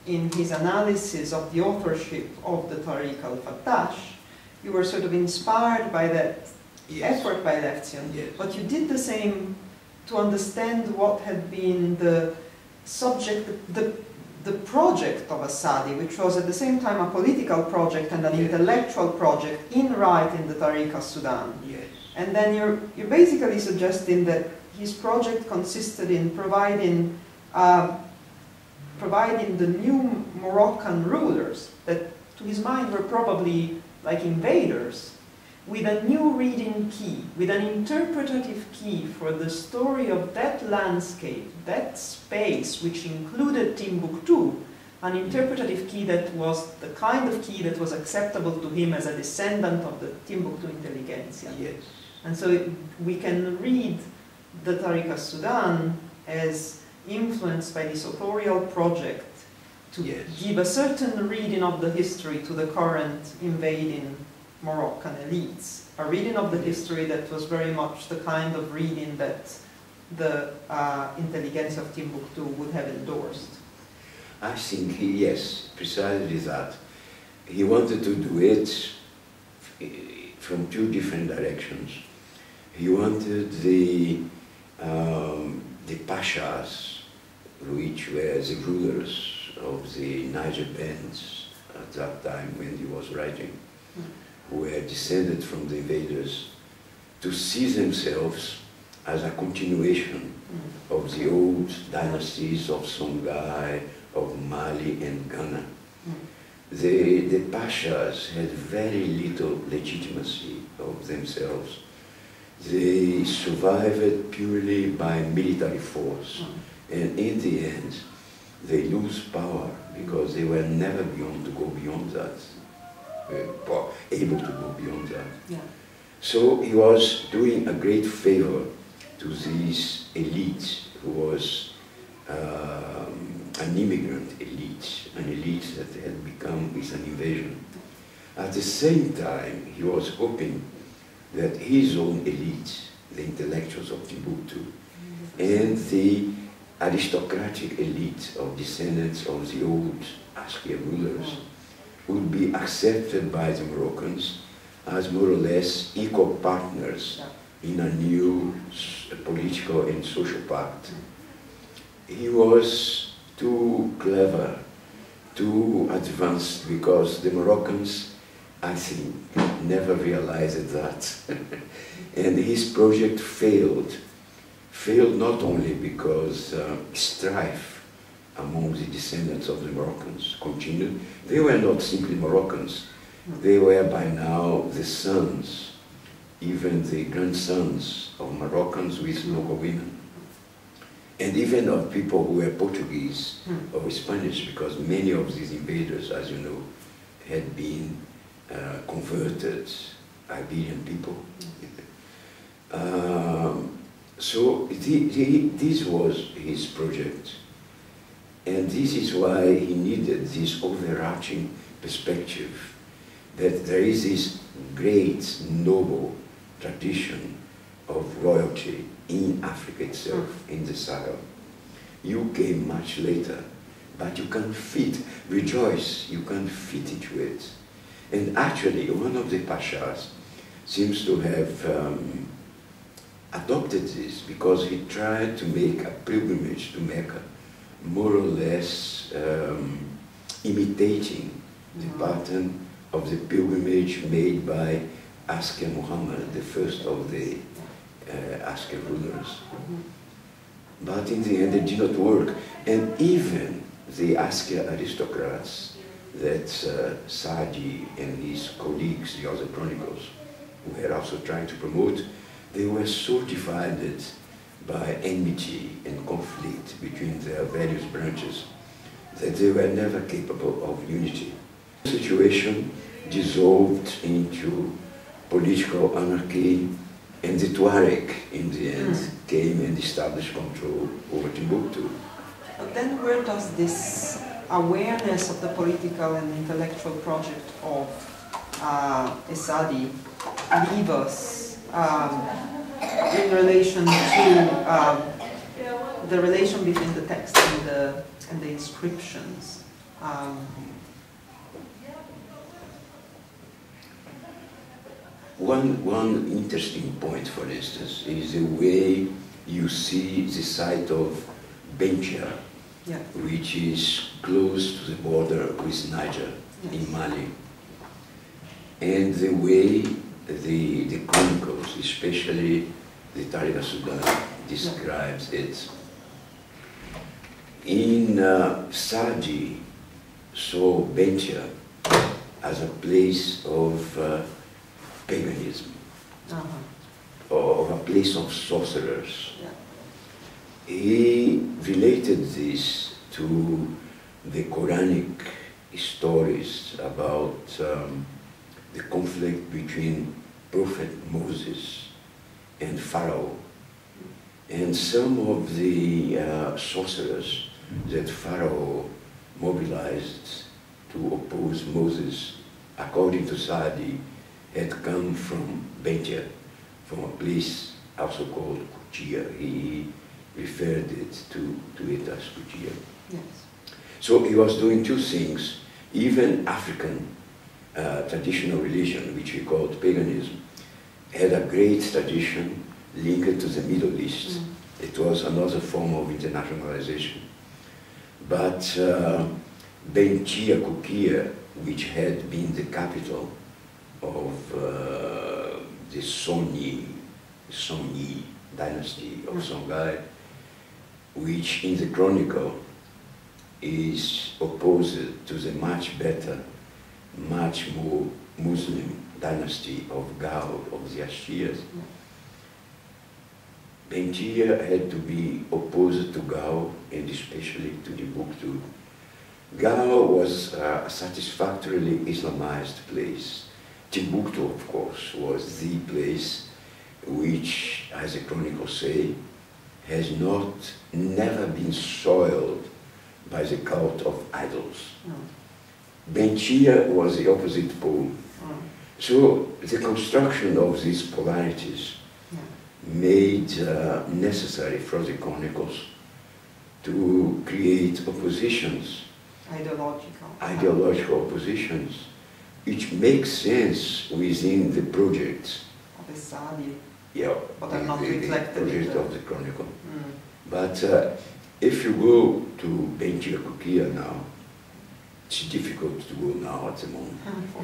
in his analysis of the authorship of the Tariq al-Fattash, you were sort of inspired by that yes. effort by Leftion, yes. but you did the same to understand what had been the subject, the, the project of Asadi, which was at the same time a political project and an yes. intellectual project in right in the Tariq al-Sudan. Yes. And then you're, you're basically suggesting that his project consisted in providing, uh, providing the new Moroccan rulers, that to his mind were probably like invaders, with a new reading key, with an interpretative key for the story of that landscape, that space, which included Timbuktu, an interpretative key that was the kind of key that was acceptable to him as a descendant of the Timbuktu intelligentsia. Yes. And so it, we can read the Tariq al-Sudan as influenced by this authorial project to yes. give a certain reading of the history to the current invading Moroccan elites. A reading of the history that was very much the kind of reading that the uh, intelligentsia of Timbuktu would have endorsed. I think, he, yes, precisely that. He wanted to do it from two different directions. He wanted the, um, the pashas, which were the rulers of the Niger bands at that time when he was writing, mm. who were descended from the invaders, to see themselves as a continuation mm. of the old dynasties of Songhai, of Mali and Ghana. Mm. The, the pashas had very little legitimacy of themselves. They survived purely by military force. Mm. And in the end, they lose power because they were never beyond to go beyond that, uh, able to go beyond that. Yeah. So he was doing a great favor to this elite who was um, an immigrant elite, an elite that had become with an invasion. At the same time, he was hoping that his own elite, the intellectuals of Timbuktu, and the aristocratic elite of descendants of the old Askia rulers would be accepted by the Moroccans as more or less equal partners in a new political and social pact. He was too clever, too advanced, because the Moroccans, I think, never realized that. And his project failed. Failed not only because uh, strife among the descendants of the Moroccans continued. They were not simply Moroccans. They were by now the sons, even the grandsons of Moroccans with local women. And even of people who were Portuguese or Spanish, because many of these invaders, as you know, had been uh, converted Iberian people. um, so the, the, this was his project. And this is why he needed this overarching perspective, that there is this great, noble tradition of royalty in Africa itself, mm. in the Sahel. You came much later, but you can fit, rejoice, you can fit into it. And actually, one of the pashas seems to have um, adopted this because he tried to make a pilgrimage to Mecca, more or less um, imitating mm. the pattern of the pilgrimage made by Askia Muhammad, the first of the uh, Askia rulers. Mm-hmm. But in the end it did not work. And even the Askia aristocrats that uh, Sadi and his colleagues, the other chronicles, were also trying to promote, they were so divided by enmity and conflict between their various branches that they were never capable of unity. The situation dissolved into political anarchy, and the Tuareg, in the end, mm. came and established control over Timbuktu. But then where does this awareness of the political and intellectual project of uh, Esadi leave us um, in relation to um, the relation between the text and the, and the inscriptions? Um, one, one interesting point, for instance, is the way you see the site of Bentia, yeah. which is close to the border with Niger, yes. in Mali. And the way the, the chronicles, especially the Tariqa Sudan, describes yeah. it. In uh, Sadi, saw Bentia as a place of uh, paganism, uh-huh. or a place of sorcerers. Yeah. He related this to the Quranic stories about um, the conflict between Prophet Moses and Pharaoh, and some of the uh, sorcerers that Pharaoh mobilized to oppose Moses, according to Sadi, had come from Bentia, from a place also called Kuchia. He referred it to, to it as Kuchia. Yes. So he was doing two things. Even African uh, traditional religion, which he called paganism, had a great tradition linked to the Middle East. Mm. It was another form of internationalization. But uh, Bentia Kukia, which had been the capital of uh, the Soni, Soni dynasty of Songhai, which in the chronicle is opposed to the much better, much more Muslim dynasty of Gao, of the Ashias. Bentia had to be opposed to Gao, and especially to Timbuktu. Gao was a satisfactorily Islamized place. Timbuktu, of course, was the place which, as the chronicles say, has not, never been soiled by the cult of idols. No. Bentia was the opposite pole. Oh. So the construction of these polarities yeah. made uh, necessary for the chronicles to create oppositions. Ideological. Ideological oppositions, which makes sense within the project. Of the Sadi. Yeah, but the, are not the, reflected the project in the... of the chronicle. Mm. But uh, if you go to Bentia Kukia now, it's difficult to go now at the moment.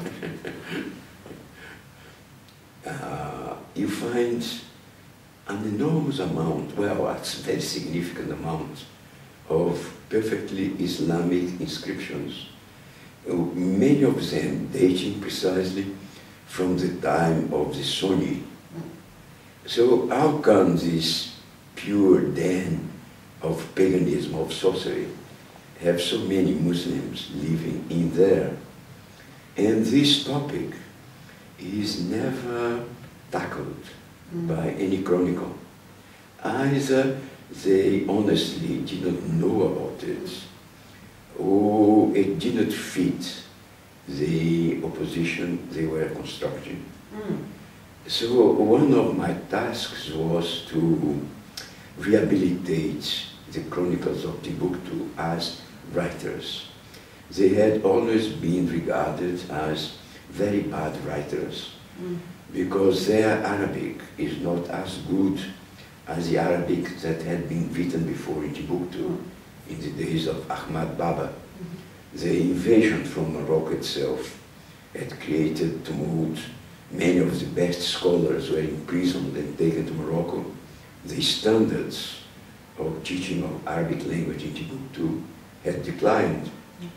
uh, you find an enormous amount, well, it's a very significant amount of perfectly Islamic inscriptions, many of them dating precisely from the time of the Sunni. So how come this pure den of paganism, of sorcery, have so many Muslims living in there? And this topic is never tackled mm. by any chronicle. Either they honestly did not know about it, or it did not fit the opposition they were constructing. Mm. So one of my tasks was to rehabilitate the Chronicles of Timbuktu as writers. They had always been regarded as very bad writers mm. because their Arabic is not as good as the Arabic that had been written before in Timbuktu mm. in the days of Ahmad Baba. Mm-hmm. The invasion from Morocco itself had created tumult. Many of the best scholars were imprisoned and taken to Morocco. The standards of teaching of Arabic language in Timbuktu had declined. Mm.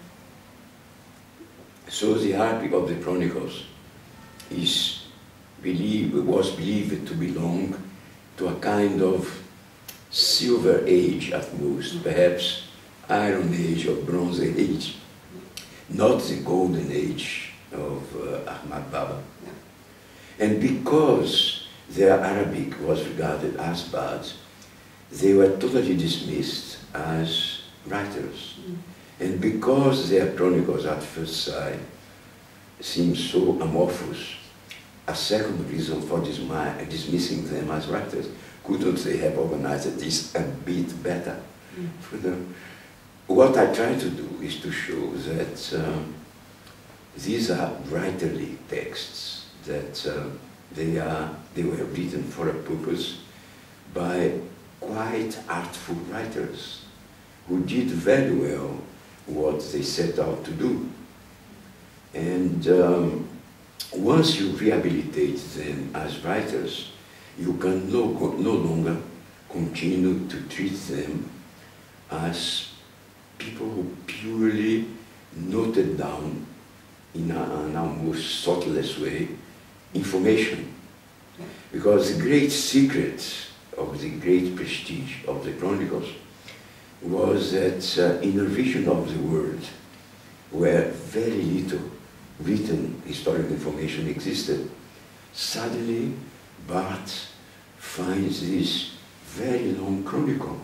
So the Arabic of the Chronicles is believed, was believed to belong to a kind of silver age at most, perhaps iron age or bronze age, not the golden age of uh, Ahmad Baba. Yeah. And because their Arabic was regarded as bad, they were totally dismissed as writers. Mm. And because their chronicles at first sight seemed so amorphous, a second reason for dismissing them as writers, couldn't they have organized this a bit better? Mm. what I try to do is to show that um, these are writerly texts, that uh, they, are, they were written for a purpose by quite artful writers who did very well what they set out to do. And um, once you rehabilitate them as writers, you can no, no longer continue to treat them as people who purely noted down in a, an almost thoughtless way information. Because the great secret of the great prestige of the Chronicles was that uh, in a region of the world where very little written historical information existed, suddenly Barth finds this very long chronicle.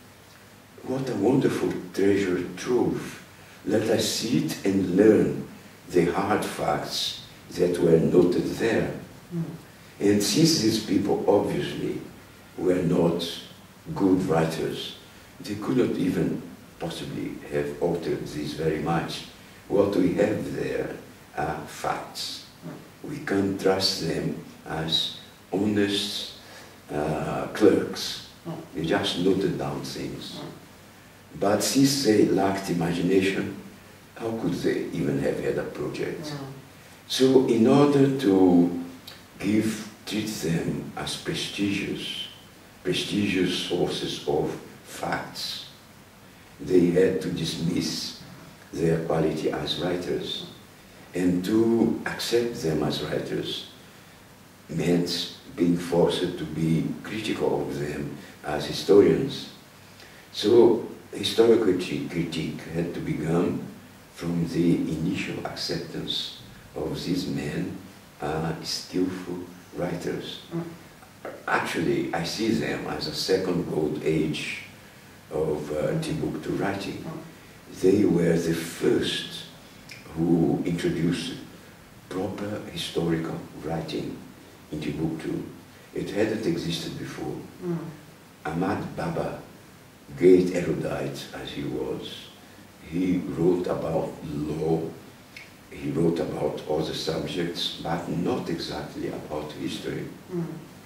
What a wonderful treasure trove. Let us sit and learn the hard facts that were noted there. Mm. And since these people obviously were not good writers, they could not even possibly have altered this very much. What we have there are facts. Mm. We can't trust them as honest uh, clerks. Mm. They just noted down things. Mm. But since they lacked imagination, how could they even have had a project? Mm. So in order to give, treat them as prestigious, prestigious sources of facts, they had to dismiss their quality as writers. And to accept them as writers meant being forced to be critical of them as historians. So historical critique had to begin from the initial acceptance of these men as skillful writers. Mm. Actually, I see them as a second gold age of uh, Timbuktu writing. Mm. They were the first who introduced proper historical writing in Timbuktu. It hadn't existed before. Mm. Ahmad Baba, great erudite as he was, he wrote about law, he wrote about other subjects, but not exactly about history. Mm.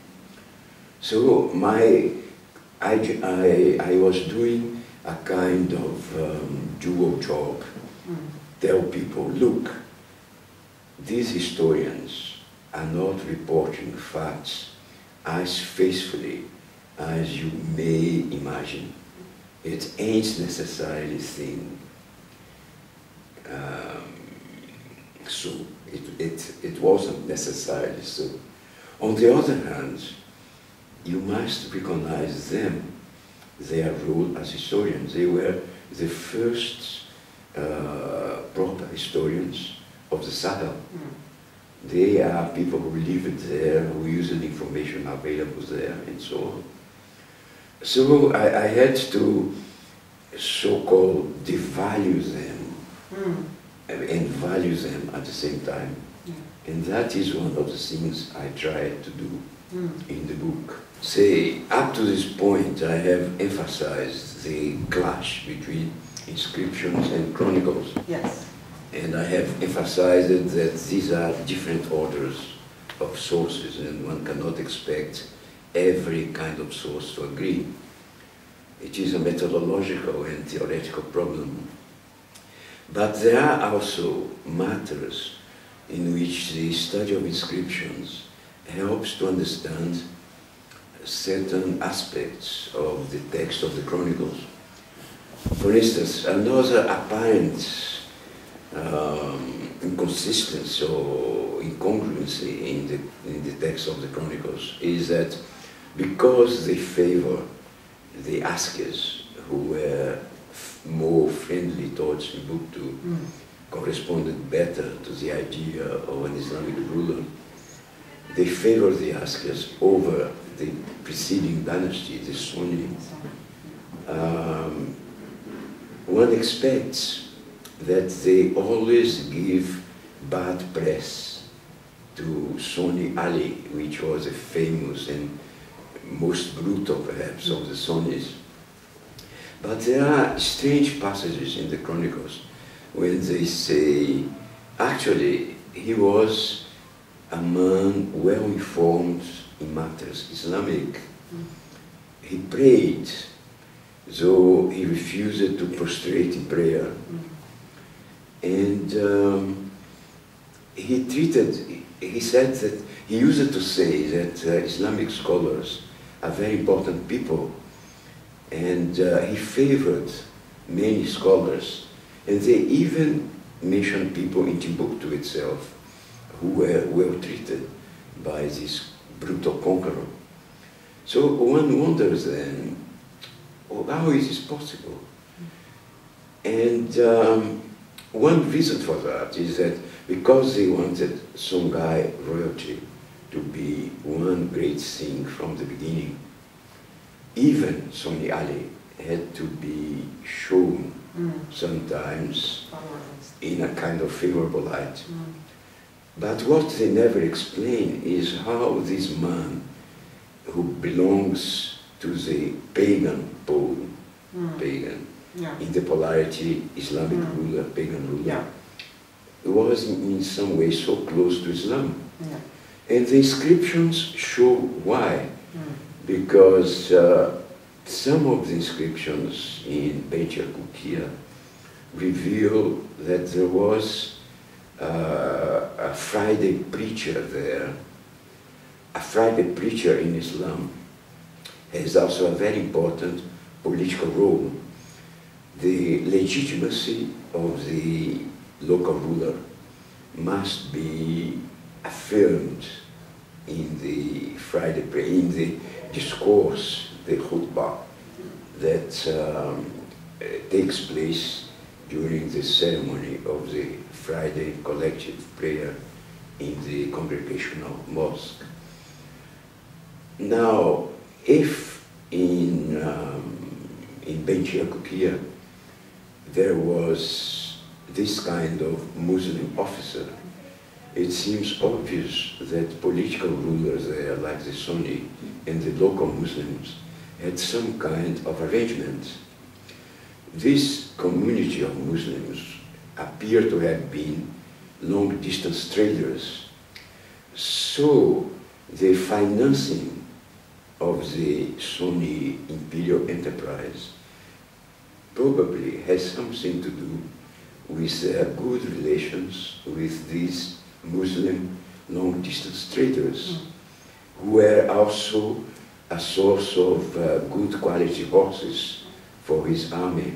So my, I, I, I was doing a kind of um, dual job. Mm. Tell people, look, these historians are not reporting facts as faithfully as you may imagine. It ain't necessarily thin. Um, so it, it, it wasn't necessarily so. On the other hand, you must recognize them, their role as historians. They were the first uh, proper historians of the Sahel. Mm. They are people who lived there, who used the information available there, and so on. So I, I had to so-called devalue them mm. and value them at the same time. Yeah. And that is one of the things I tried to do mm. in the book. Say, up to this point, I have emphasized the clash between Inscriptions and Chronicles. Yes. And I have emphasized that these are different orders of sources, and one cannot expect every kind of source to agree. It is a methodological and theoretical problem. But there are also matters in which the study of inscriptions helps to understand certain aspects of the text of the Chronicles. For instance, another apparent um, inconsistency or incongruency in the, in the text of the Chronicles is that because they favor the askers who were more friendly towards Timbuktu, mm. corresponded better to the idea of an Islamic ruler, they favor the askers over the preceding dynasty, the Sunni. Um, one expects that they always give bad press to Sunni Ali, which was a famous and most brutal, perhaps, of the Sunnis. But there are strange passages in the Chronicles when they say, actually, he was a man well informed in matters Islamic. Mm. He prayed, though he refused to prostrate in prayer. Mm. And um, he treated, he said that, he used to say that uh, Islamic scholars are very important people, and uh, he favored many scholars, and they even mentioned people in Timbuktu itself who were well treated by this brutal conqueror. So one wonders then, oh, how is this possible? And um, one reason for that is that because they wanted Songhai royalty to be one great thing from the beginning, even Sonny Ali had to be shown mm. sometimes in a kind of favorable light. Mm. But what they never explain is how this man who belongs to the pagan pole, mm. pagan, yeah. in the polarity Islamic mm. ruler, pagan ruler, yeah. was in some way so close to Islam. Yeah. And the inscriptions show why. Mm. Because uh, some of the inscriptions in Beit Yakutia reveal that there was uh, a Friday preacher there. A Friday preacher in Islam has also a very important political role. The legitimacy of the local ruler must be affirmed in the Friday prayer, in the discourse, the khutbah, that um, uh, takes place during the ceremony of the Friday collective prayer in the congregational mosque. Now, if in, um, in Beit Yakutia there was this kind of Muslim officer, it seems obvious that political rulers there, like the Sunni and the local Muslims, had some kind of arrangement. This community of Muslims appear to have been long-distance traders. So the financing of the Sunni imperial enterprise probably has something to do with their good relations with these Muslim long-distance traders, mm. who were also a source of uh, good quality horses for his army.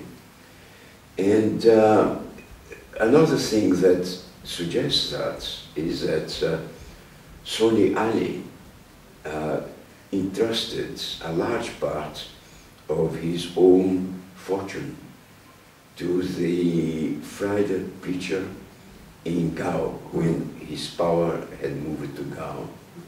And uh, another thing that suggests that is that uh, Sonny Ali uh, entrusted a large part of his own fortune to the Friday preacher in Gao, when his power had moved to Gao.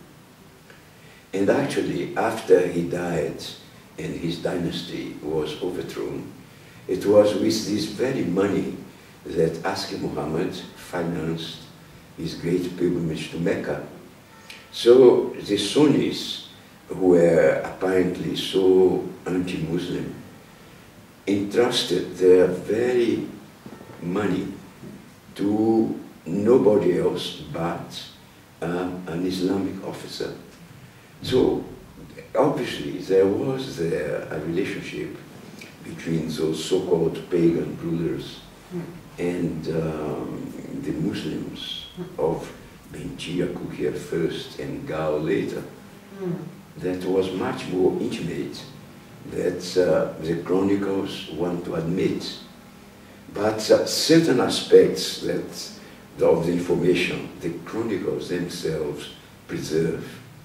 And actually, after he died and his dynasty was overthrown, it was with this very money that Aski Muhammad financed his great pilgrimage to Mecca. So the Sunnis, who were apparently so anti-Muslim, entrusted their very money to nobody else but um, an Islamic officer. So obviously there was there a relationship between those so-called pagan rulers mm. and um, the Muslims mm. of Beit Yakutia first and Gao later. Mm. That was much more intimate that uh, the chronicles want to admit. But uh, certain aspects that of the information the chronicles themselves preserve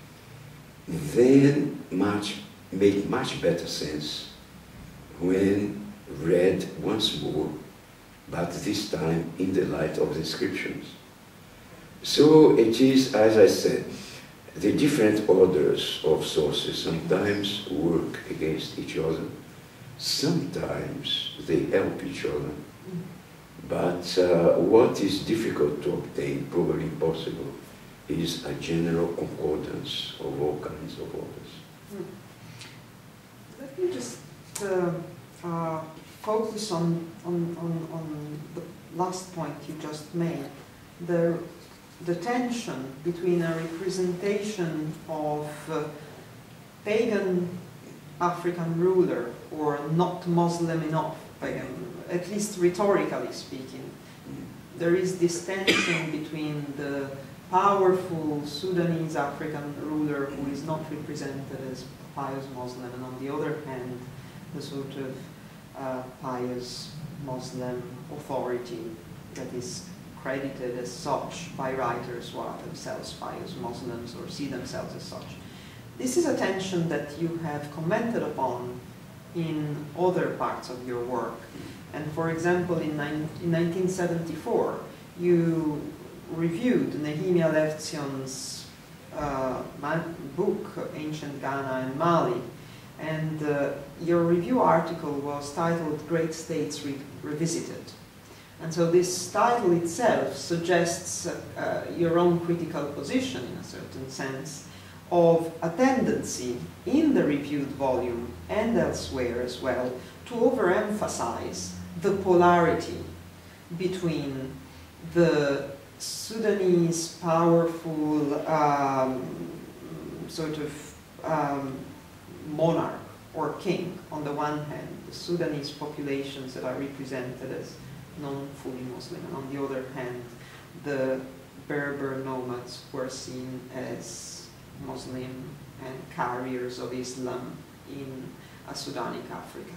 then much make much better sense when read once more, but this time in the light of the inscriptions. So it is, as I said, the different orders of sources sometimes work against each other, sometimes they help each other. But uh, what is difficult to obtain, probably impossible, is a general concordance of all kinds of orders. Hmm. Let me just uh, uh, focus on, on, on, on the last point you just made, the, the tension between a representation of uh, pagan African ruler or not Muslim enough, pagan, at least rhetorically speaking. There is this tension between the powerful Sudanese African ruler who is not represented as pious Muslim, and on the other hand, the sort of uh, pious Muslim authority that is credited as such by writers who are themselves pious Muslims or see themselves as such. This is a tension that you have commented upon in other parts of your work. And for example, in, in nineteen seventy-four, you reviewed Nehemiah Levtsion's uh, book, Ancient Ghana and Mali, and uh, your review article was titled Great States Re Revisited. And so this title itself suggests uh, your own critical position, in a certain sense, of a tendency in the reviewed volume and elsewhere as well to overemphasize the polarity between the Sudanese powerful um, sort of um, monarch or king on the one hand, the Sudanese populations that are represented as non-fully Muslim, and on the other hand, the Berber nomads who are seen as Muslim and carriers of Islam in a Sudanic Africa.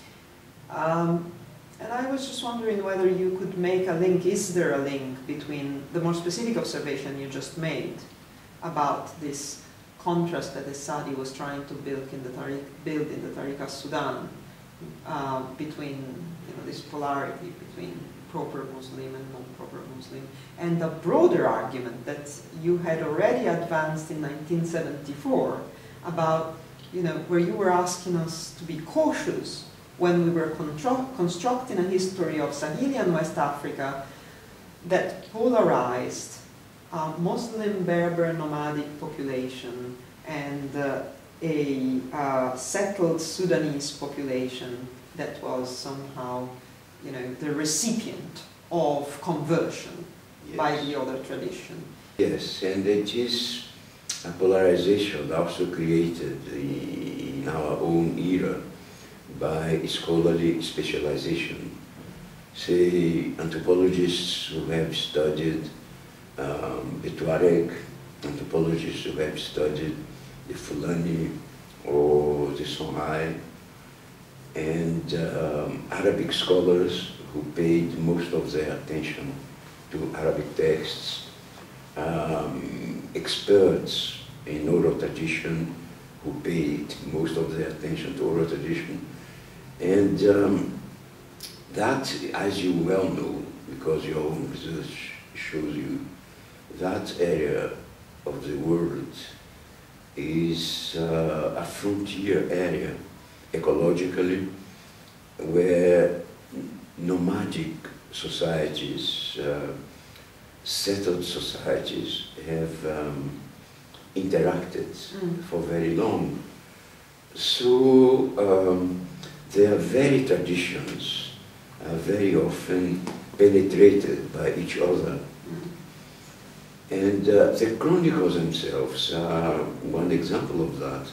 Um, and I was just wondering whether you could make a link, is there a link between the more specific observation you just made about this contrast that Essadi was trying to build in the Tariq, build in the Tariqa Sudan uh, between you know, this polarity between proper Muslim and non-proper Muslim, and the broader argument that you had already advanced in nineteen seventy-four about, you know, where you were asking us to be cautious when we were constructing a history of Sahelian West Africa that polarized a Muslim Berber nomadic population and uh, a uh, settled Sudanese population that was somehow, you know, the recipient of conversion yes. by the other tradition. Yes, and it is a polarization also created in our own era by scholarly specialization. Say, anthropologists who have studied um, the Tuareg, anthropologists who have studied the Fulani or the Songhai, and um, Arabic scholars who paid most of their attention to Arabic texts, um, experts in oral tradition who paid most of their attention to oral tradition. And um, that, as you well know, because your own research shows you, that area of the world is uh, a frontier area ecologically, where nomadic societies, uh, settled societies have um, interacted mm. for very long. So um, their very traditions are very often penetrated by each other. Mm. And uh, the Chronicles themselves are one example of that.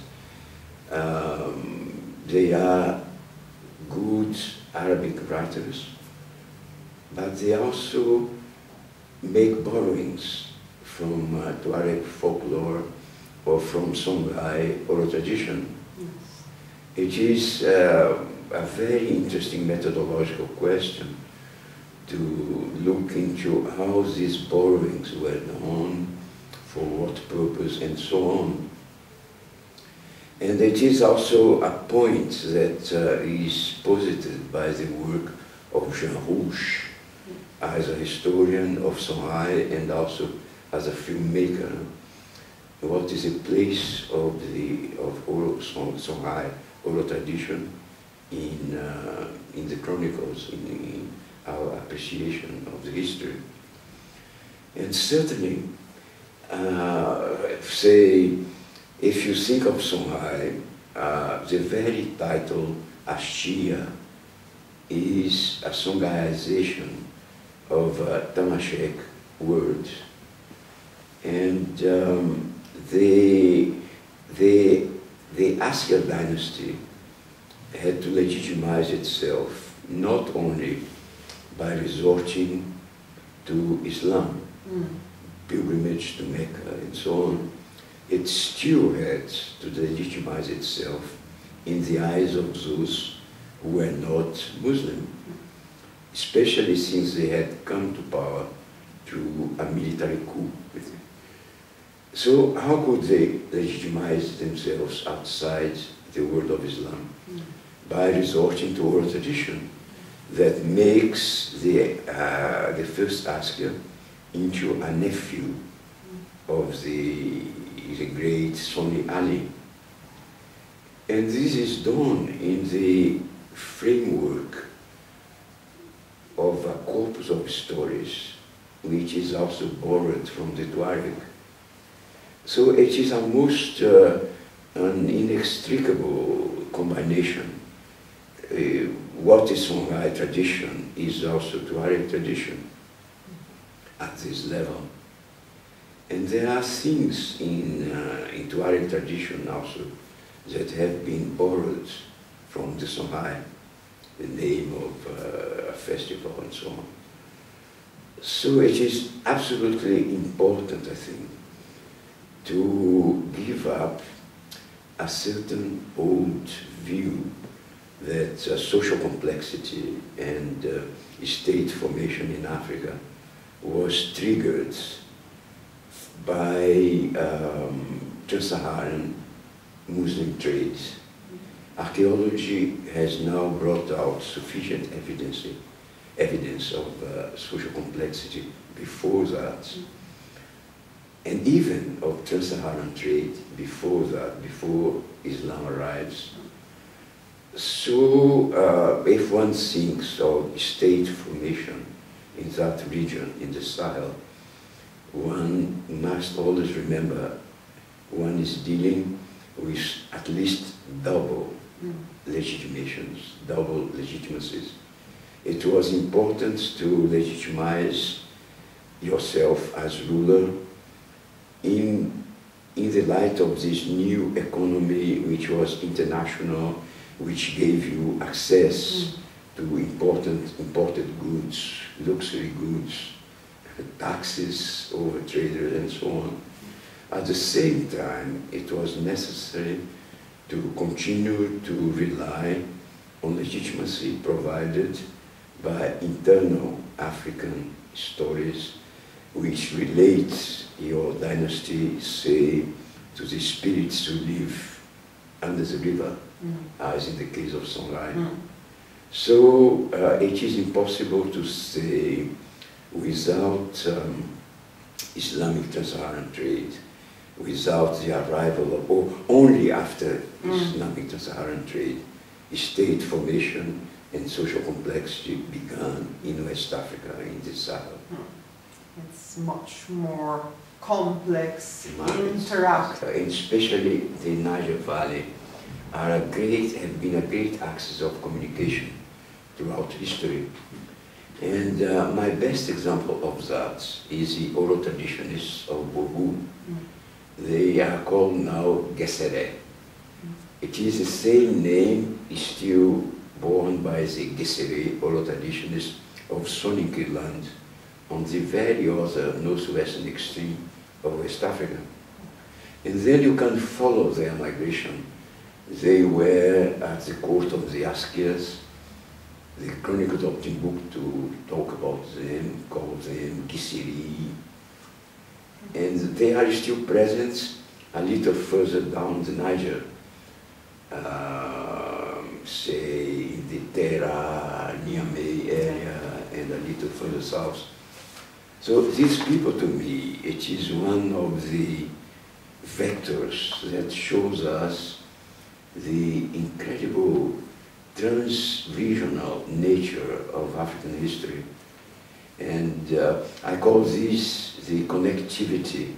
Um, they are good Arabic writers, but they also make borrowings from uh, Tuareg folklore or from Songhai oral tradition. Yes. It is uh, a very interesting methodological question to look into how these borrowings were done, for what purpose, and so on. And it is also a point that uh, is posited by the work of Jean Rouch as a historian of Songhai and also as a filmmaker. What is the place of the of oral Songhai oral tradition in uh, in the chronicles, in, in our appreciation of the history? And certainly, uh, say, if you think of Songhai, uh, the very title Ashia is a Songhaiization of uh, Tamashek words. And um, the, the, the Asker dynasty had to legitimize itself not only by resorting to Islam, mm. pilgrimage to Mecca and so on, it still had to legitimize itself in the eyes of those who were not Muslim, especially since they had come to power through a military coup. So how could they legitimize themselves outside the world of Islam? Mm. By resorting to oral tradition that makes the, uh, the first asker into a nephew mm. of the, the great Sunni Ali. And this is done in the framework of a corpus of stories, which is also borrowed from the Tuareg. So it is a most uh, an inextricable combination. Uh, what is Songhai tradition is also Tuareg tradition at this level. And there are things in, uh, in Tuareg tradition also that have been borrowed from the Songhai, the name of uh, a festival and so on. So it is absolutely important, I think, to give up a certain old view that uh, social complexity and uh, state formation in Africa was triggered by um, trans-Saharan Muslim trade. Archaeology has now brought out sufficient evidence, evidence of uh, social complexity before that, and even of trans-Saharan trade before that, before Islam arrives. So uh, if one thinks of state formation in that region, in the Sahel, one must always remember one is dealing with at least double mm. legitimations, double legitimacies. It was important to legitimize yourself as ruler in, in the light of this new economy which was international, which gave you access mm. to important imported goods, luxury goods, taxes over traders and so on. At the same time, it was necessary to continue to rely on legitimacy provided by internal African stories which relate your dynasty, say, to the spirits who live under the river, mm. as in the case of Songhai. Mm. So uh, it is impossible to say without um, Islamic trans-Saharan trade, without the arrival of, or only after mm. Islamic trans-Saharan trade, state formation and social complexity began in West Africa, in the Sahel. Mm. It's much more complex, interactive. And especially the Niger Valley are a great, have been a great axis of communication throughout history. And uh, my best example of that is the oral traditionists of Bogu. Mm. They are called now Gesere. Mm. It is the same name, is still borne by the Gesere oral traditionists of Soninke land on the very other northwestern extreme of West Africa. And then you can follow their migration. They were at the court of the Askias. The Chronicles of Timbuktu talk about them, call them Gisiri. And they are still present a little further down the Niger, um, say in the Terra, Niamey area, and a little further south. So these people, to me, it is one of the vectors that shows us the incredible trans-regional nature of African history. And uh, I call this the connectivity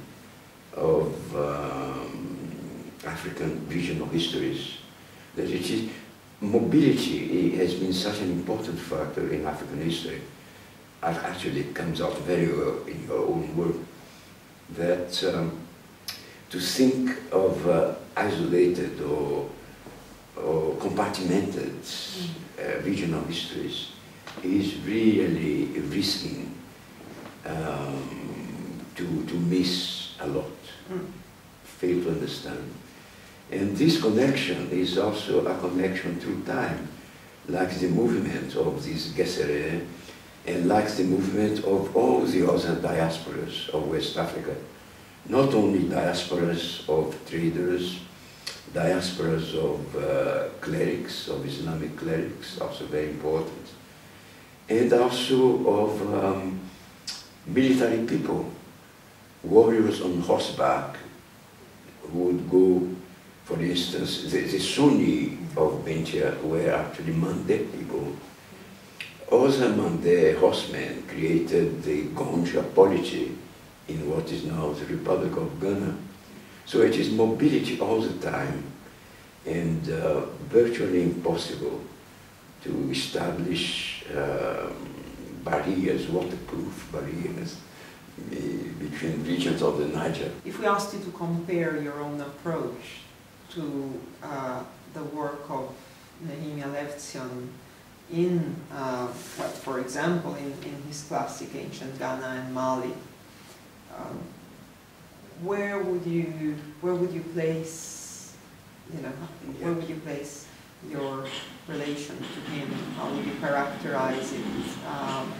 of um, African regional histories. That it is mobility has been such an important factor in African history. Actually, it comes out very well in your own work, that um, to think of uh, isolated or, or compartmented uh, regional histories is really risking um, to, to miss a lot, mm. fail to understand. And this connection is also a connection through time, like the movement of this Gesserit, and like the movement of all the other diasporas of West Africa. Not only diasporas of traders, diasporas of uh, clerics, of Islamic clerics, also very important, and also of um, military people, warriors on horseback, who would go, for instance, the, the Sunni of Bentia were actually Mande people. Also among the horsemen created the Gonja polity in what is now the Republic of Ghana. So it is mobility all the time, and uh, virtually impossible to establish um, barriers, waterproof barriers between regions of the Niger. If we asked you to compare your own approach to uh, the work of Nehemiah Levtsion in, uh, well, for example, in, in his classic Ancient Ghana and Mali, um, where would you where would you place, you know, where would you place your relation to him? How would you characterize it? Um,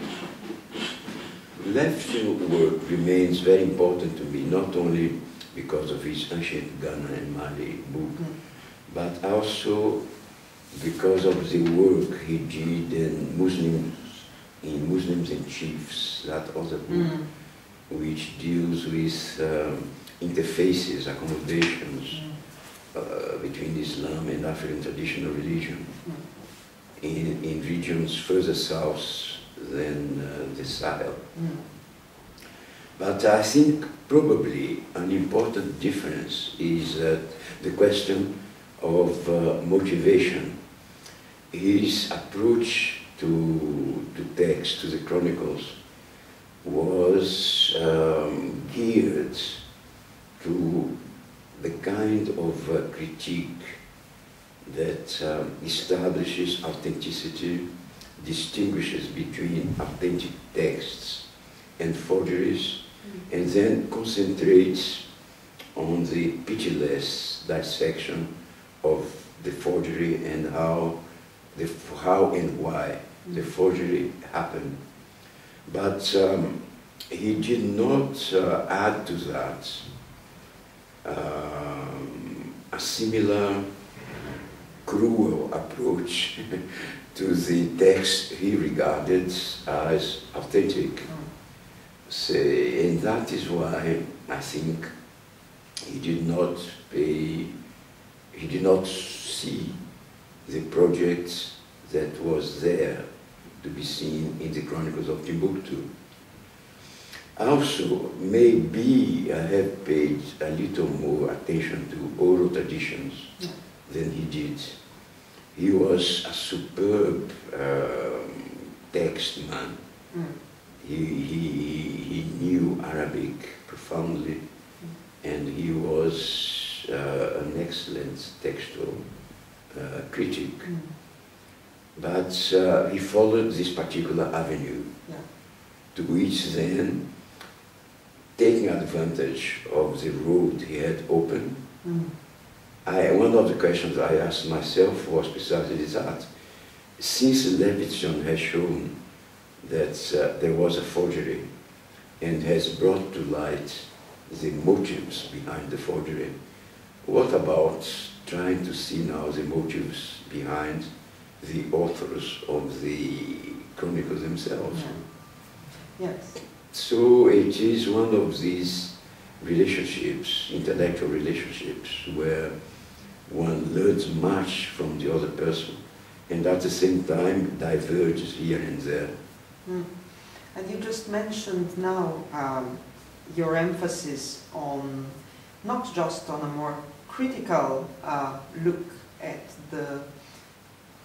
Levtsion work remains very important to me, not only because of his Ancient Ghana and Mali book, mm. but also because of the work he did in Muslims, in Muslims and Chiefs, that other book, mm. which deals with um, interfaces, accommodations mm. uh, between Islam and African traditional religion mm. in, in regions further south than uh, the Sahel. Mm. But I think probably an important difference is uh, the question of uh, motivation. His approach to, to text, to the Chronicles, was um, geared to the kind of uh, critique that um, establishes authenticity, distinguishes between authentic texts and forgeries, mm-hmm. and then concentrates on the pitiless dissection of the forgery and how, the, how and why mm-hmm. the forgery happened. But um, he did not uh, add to that um, a similar cruel approach to the text he regarded as authentic. So, and that is why I think he did not pay, he did not see the project that was there to be seen in the Chronicles of Timbuktu. Also, maybe I have paid a little more attention to oral traditions yeah. than he did. He was a superb um, text man. Mm. He, he, he knew Arabic profoundly, mm. and he was uh, an excellent textual uh, critic. Mm. But uh, he followed this particular avenue, yeah. to which then, taking advantage of the road he had opened, mm. I, one of the questions I asked myself was precisely that. Since Levtsion has shown that uh, there was a forgery and has brought to light the motives behind the forgery, what about trying to see now the motives behind the authors of the Chronicles themselves? Yeah. Yes. So it is one of these relationships, intellectual relationships, where one learns much from the other person and at the same time diverges here and there. Mm. And you just mentioned now um, your emphasis on not just on a more critical uh, look at the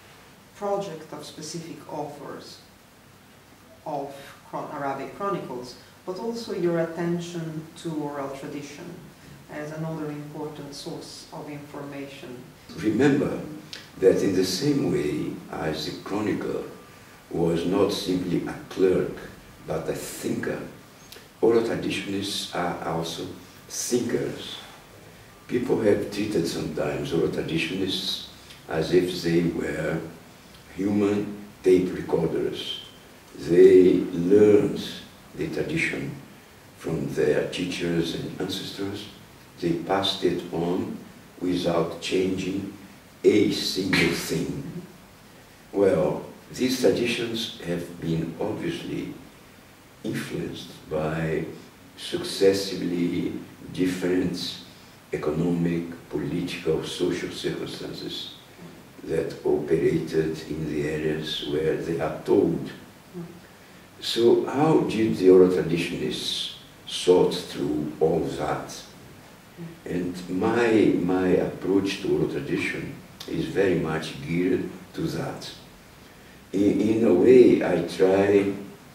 project of specific authors of Arabic chronicles, but also your attention to oral tradition as another important source of information. Remember that in the same way as the chronicler was not simply a clerk, but a thinker, oral traditionists are also thinkers. People have treated sometimes oral traditionists as if they were human tape recorders. They learned the tradition from their teachers and ancestors. They passed it on without changing a single thing. Well, these traditions have been obviously influenced by successively different economic, political, social circumstances that operated in the areas where they are told. So how did the oral traditionists sort through all that? And my, my approach to oral tradition is very much geared to that. In, in a way, I try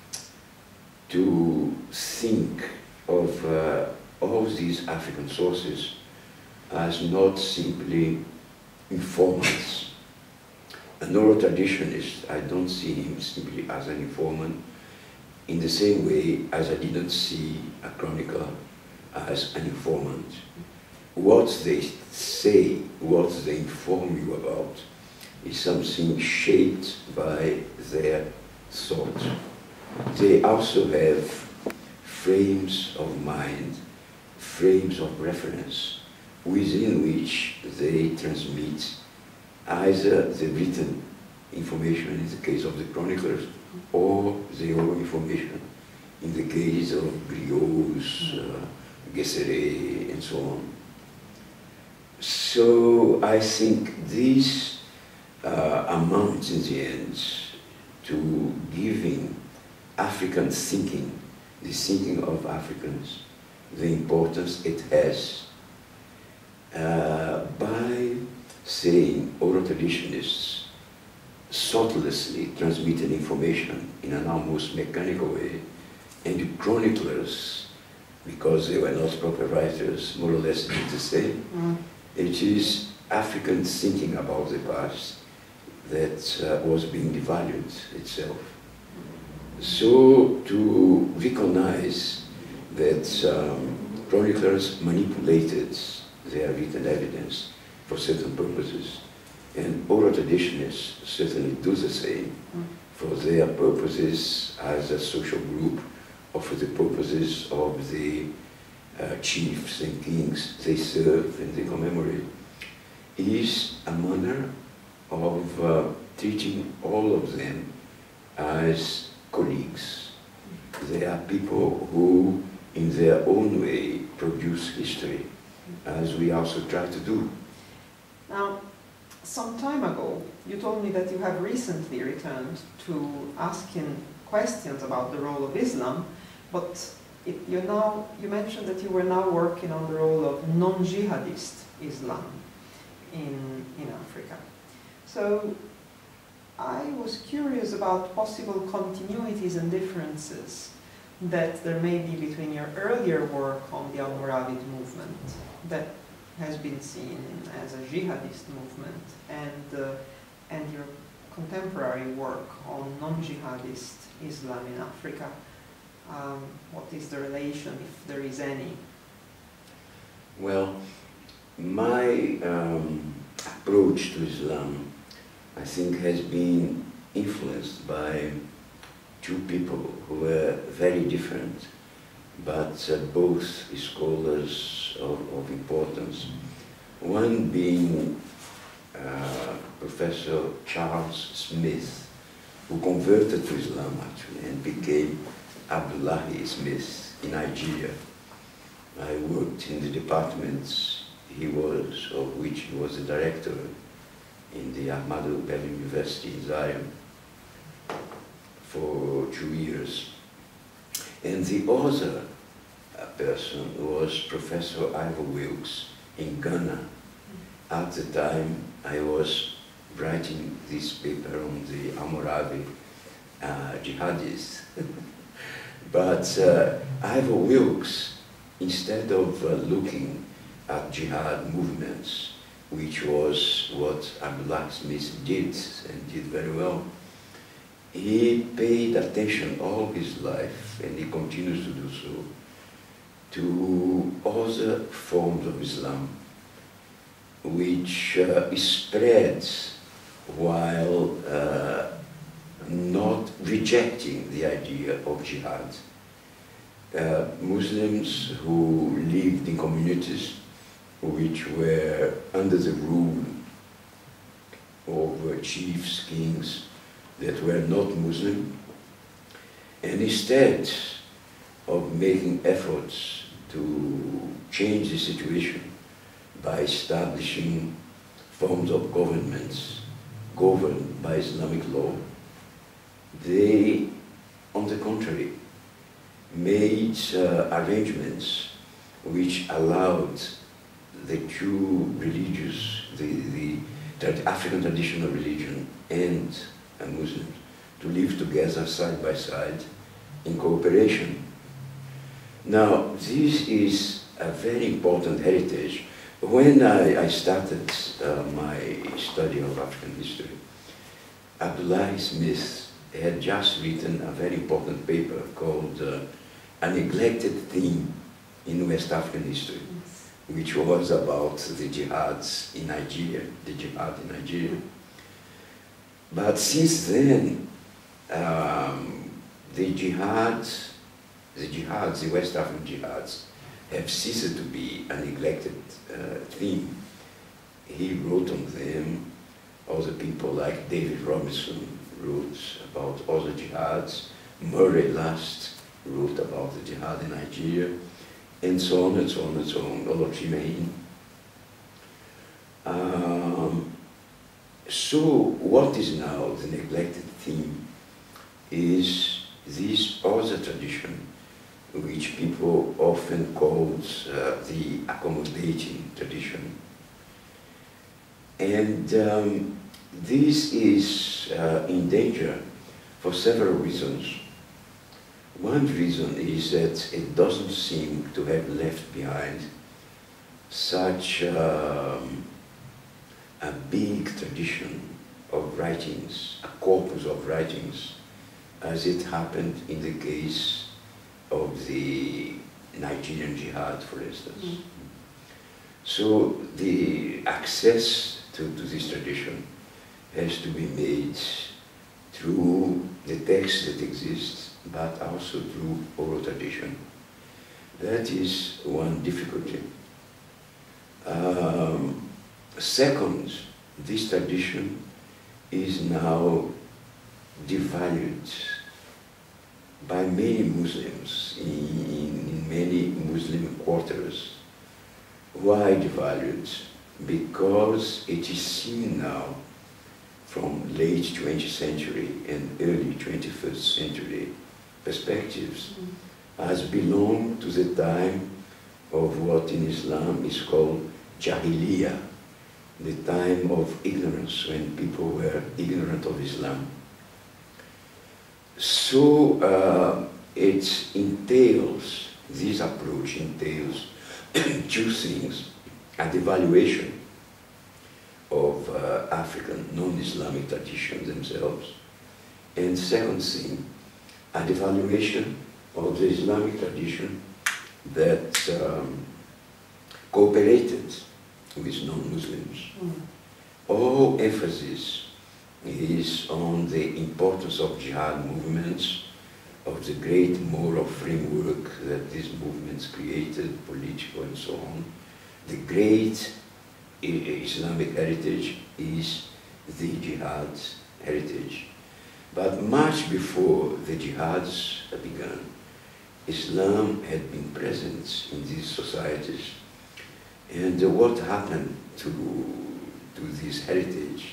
to think of uh, all these African sources as not simply informants. An oral traditionist, I don't see him simply as an informant in the same way as I didn't see a chronicler as an informant. What they say, what they inform you about, is something shaped by their thought. They also have frames of mind, frames of reference, within which they transmit either the written information in the case of the chroniclers, or the oral information in the case of griots, uh, Gesserit, and so on. So I think this uh, amounts in the end to giving African thinking, the thinking of Africans, the importance it has uh, by saying oral traditionists thoughtlessly transmitted information in an almost mechanical way, and the chroniclers, because they were not proper writers, more or less did the same. Mm. It is African thinking about the past that uh, was being devalued itself. So to recognize that um, chroniclers manipulated their written evidence for certain purposes, and oral traditionists certainly do the same mm. for their purposes as a social group, or for the purposes of the uh, chiefs and kings they serve and they commemorate, is a manner of uh, treating all of them as colleagues. They are people who, in their own way, produce history, as we also try to do. Now, some time ago, you told me that you have recently returned to asking questions about the role of Islam, but it, you, now, you mentioned that you were now working on the role of non-jihadist Islam in, in Africa. So I was curious about possible continuities and differences that there may be between your earlier work on the Almoravid movement that has been seen as a jihadist movement, and, uh, and your contemporary work on non-jihadist Islam in Africa. Um, what is the relation, if there is any? Well, my um, approach to Islam, I think, has been influenced by two people who were very different, but uh, both scholars of, of importance. One being uh, Professor Charles Smith, who converted to Islam actually and became Abdullahi Smith in Nigeria. I worked in the departments he was, of which he was the director in the Ahmadu Bello University in Zaria for two years. And the other uh, person was Professor Ivor Wilkes in Ghana. At the time, I was writing this paper on the Hammurabi uh, jihadis. But uh, Ivor Wilkes, instead of uh, looking at jihad movements, which was what Abdullah Smith did and did very well, he paid attention all his life, and he continues to do so, to other forms of Islam, which uh, spreads while uh, not rejecting the idea of jihad. Uh, Muslims who lived in communities which were under the rule of uh, chiefs, kings that were not Muslim, and instead of making efforts to change the situation by establishing forms of governments governed by Islamic law, they, on the contrary, made uh, arrangements which allowed the two religious, the, the, the African traditional religion and uh, Muslims, to live together side by side in cooperation. Now, this is a very important heritage. When I, I started uh, my study of African history, Abdullah Smith had just written a very important paper called uh, A Neglected Theme in West African History, yes, which was about the jihads in Nigeria, the jihad in Nigeria. But since then, um, the jihads, the jihads, the West African jihads, have ceased to be a neglected uh, theme. He wrote on them. Other people like David Robinson wrote about other jihads. Murray last wrote about the jihad in Nigeria, and so on and so on and so on, all of Jimain. Um, so what is now the neglected theme is this other tradition, which people often call uh, the accommodating tradition. And um, this is uh, in danger for several reasons. One reason is that it doesn't seem to have left behind such um, a big tradition of writings, a corpus of writings, as it happened in the case of the Nigerian jihad, for instance. Mm. So the access to, to this tradition has to be made through the texts that exist, but also through oral tradition. That is one difficulty. Um, second, this tradition is now devalued by many Muslims in, in, in many Muslim quarters. Why devalued? Because it is seen now from late twentieth century and early twenty-first century perspectives mm. as belong to the time of what in Islam is called Jahiliyyah, the time of ignorance, when people were ignorant of Islam. So uh, it entails, this approach entails two things: a devaluation of uh, African non-Islamic traditions themselves, and second thing, a devaluation of the Islamic tradition that um, cooperated with non-Muslims. Mm. All emphasis is on the importance of jihad movements, of the great moral framework that these movements created, political and so on. The great Islamic heritage is the jihad heritage. But much before the jihads began, Islam had been present in these societies. And uh, what happened to, to this heritage?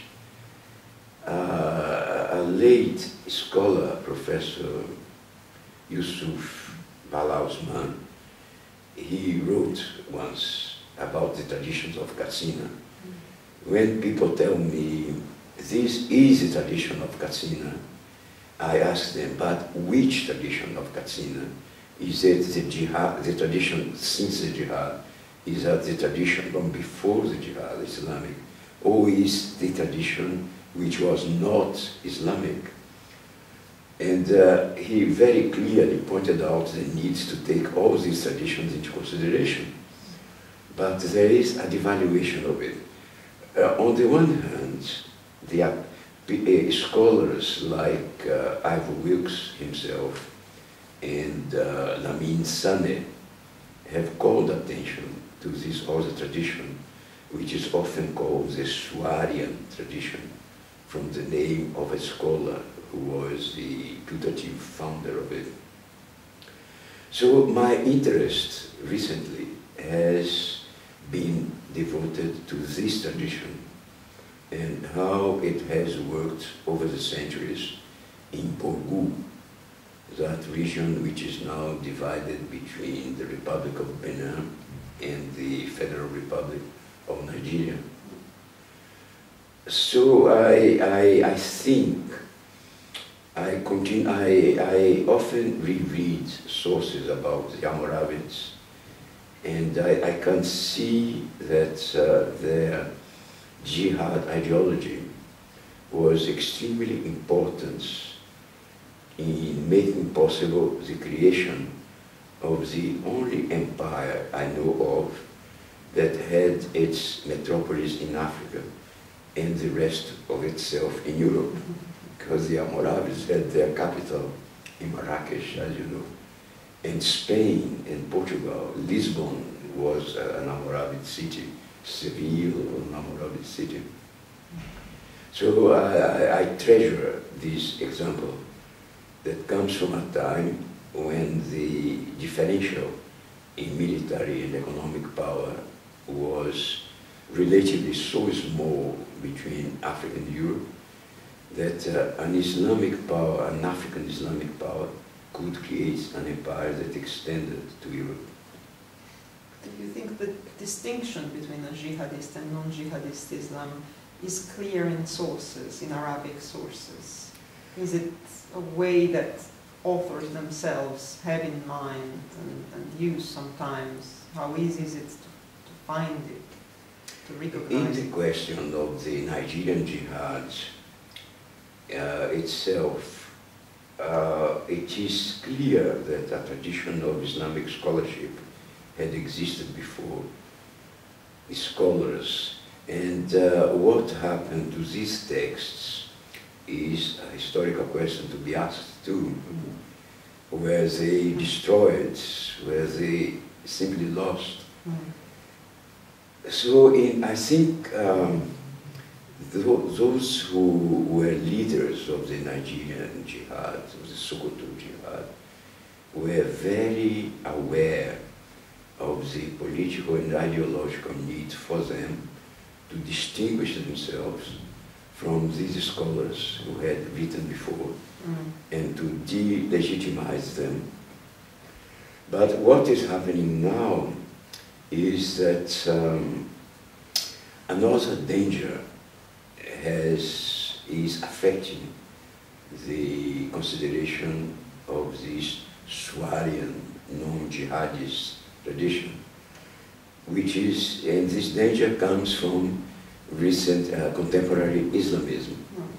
Uh, a late scholar, Professor Yusuf Bala Osman, he wrote once about the traditions of Katsina. When people tell me this is a tradition of Katsina. I asked them, but which tradition of Katsina? Is it the jihad, the tradition since the jihad? Is that the tradition from before the jihad, Islamic? Or is the tradition which was not Islamic? And uh, he very clearly pointed out the need to take all these traditions into consideration. But there is a devaluation of it. Uh, on the one hand, the uh, scholars like uh, Ivor Wilkes himself and uh, Lamine Sane have called attention to this other tradition, which is often called the Swarian tradition, from the name of a scholar who was the putative founder of it. So my interest recently has been devoted to this tradition and how it has worked over the centuries in Borgu, that region which is now divided between the Republic of Benin and the Federal Republic of Nigeria. So I, I, I think I, continue, I, I often reread sources about the Almoravids, and I, I can see that uh, their jihad ideology was extremely important in making possible the creation of the only empire I know of that had its metropolis in Africa and the rest of itself in Europe, because the Almoravids had their capital in Marrakesh, as you know, and Spain and Portugal. Lisbon was an Almoravid city, Seville was an Almoravid city. So I, I treasure this example that comes from a time when the differential in military and economic power was relatively so small between Africa and Europe that uh, an Islamic power, an African Islamic power, could create an empire that extended to Europe. Do you think the distinction between a jihadist and non-jihadist Islam is clear in sources, in Arabic sources? Is it a way that authors themselves have in mind and, and use sometimes? How easy is it to, to find it, to recognize it? In the question of the Nigerian jihad uh, itself, uh, it is clear that a tradition of Islamic scholarship had existed before, the scholars. And uh, what happened to these texts is a historical question to be asked too. Mm-hmm. Were they destroyed? Were they simply lost? Mm-hmm. So in, I think um, th those who were leaders of the Nigerian jihad, of the Sokoto jihad, were very aware of the political and ideological need for them to distinguish themselves from these scholars who had written before mm. and to delegitimize them. But what is happening now is that um, another danger has, is affecting the consideration of this Swarian non-jihadist tradition, which is, and this danger comes from recent uh, contemporary Islamism.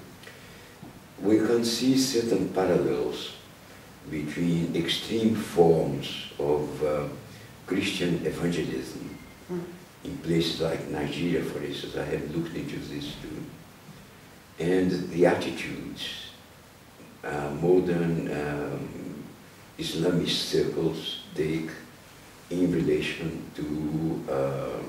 Mm. We can see certain parallels between extreme forms of uh, Christian evangelism mm. in places like Nigeria, for instance. I have looked into this too. And the attitudes uh, modern um, Islamist circles take in relation to um,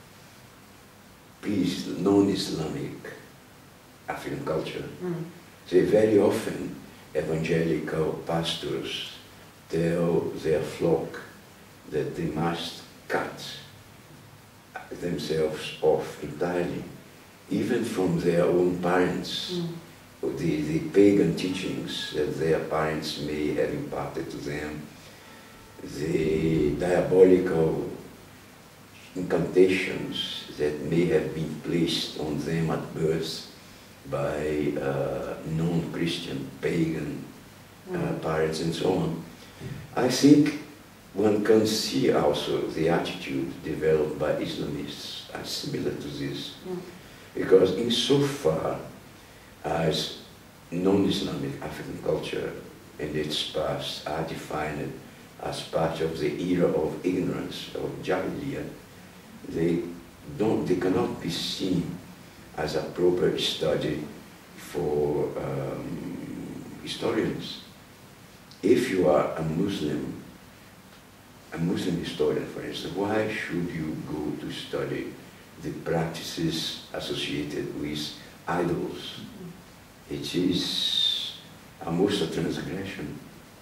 non-Islamic African culture. Mm. So very often evangelical pastors tell their flock that they must cut themselves off entirely, even from their own parents, mm. the, the pagan teachings that their parents may have imparted to them, the diabolical incantations that may have been placed on them at birth, by uh, non-Christian, pagan uh, pirates and so on. I think one can see also the attitude developed by Islamists as similar to this, because insofar as non-Islamic African culture and its past are defined as part of the era of ignorance, of Jahiliyyah, they don't, they cannot be seen as a proper study for um, historians. If you are a Muslim, a Muslim historian, for instance, why should you go to study the practices associated with idols? It is almost a transgression.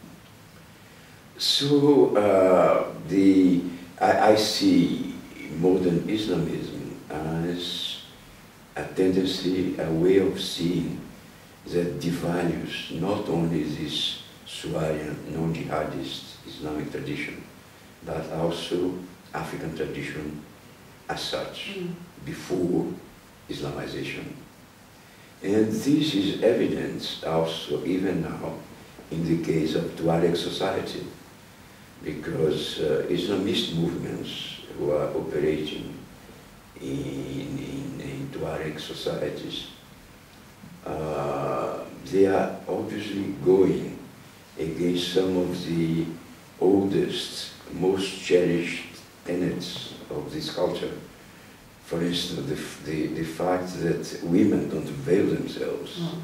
So uh, the, I, I see modern Islamism as a tendency, a way of seeing that devalues not only this Suarian non-jihadist Islamic tradition, but also African tradition as such, mm. before Islamization. And this is evident also even now in the case of Tuareg society, because uh, Islamist movements who are operating in, in, in Tuareg societies, uh, they are obviously going against some of the oldest, most cherished tenets of this culture. For instance, the, the, the fact that women don't veil themselves, mm.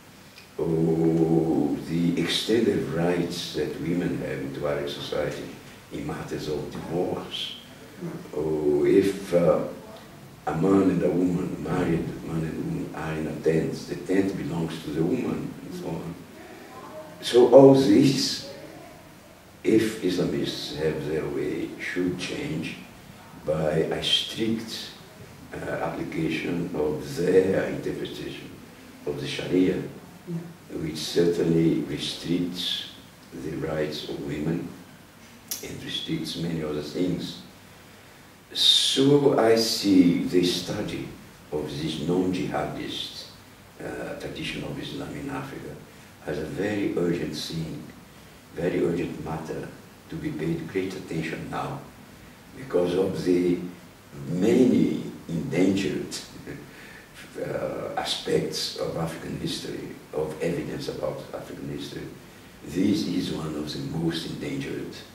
or the extended rights that women have in Tuareg society in matters of divorce, mm. or if uh, a man and a woman, married man and woman, are in a tent, the tent belongs to the woman, and so on. So all this, if Islamists have their way, should change by a strict uh, application of their interpretation of the Sharia, yeah. which certainly restricts the rights of women and restricts many other things. So I see the study of this non-jihadist uh, tradition of Islam in Africa as a very urgent thing, very urgent matter to be paid great attention now, because of the many endangered uh, aspects of African history, of evidence about African history. This is one of the most endangered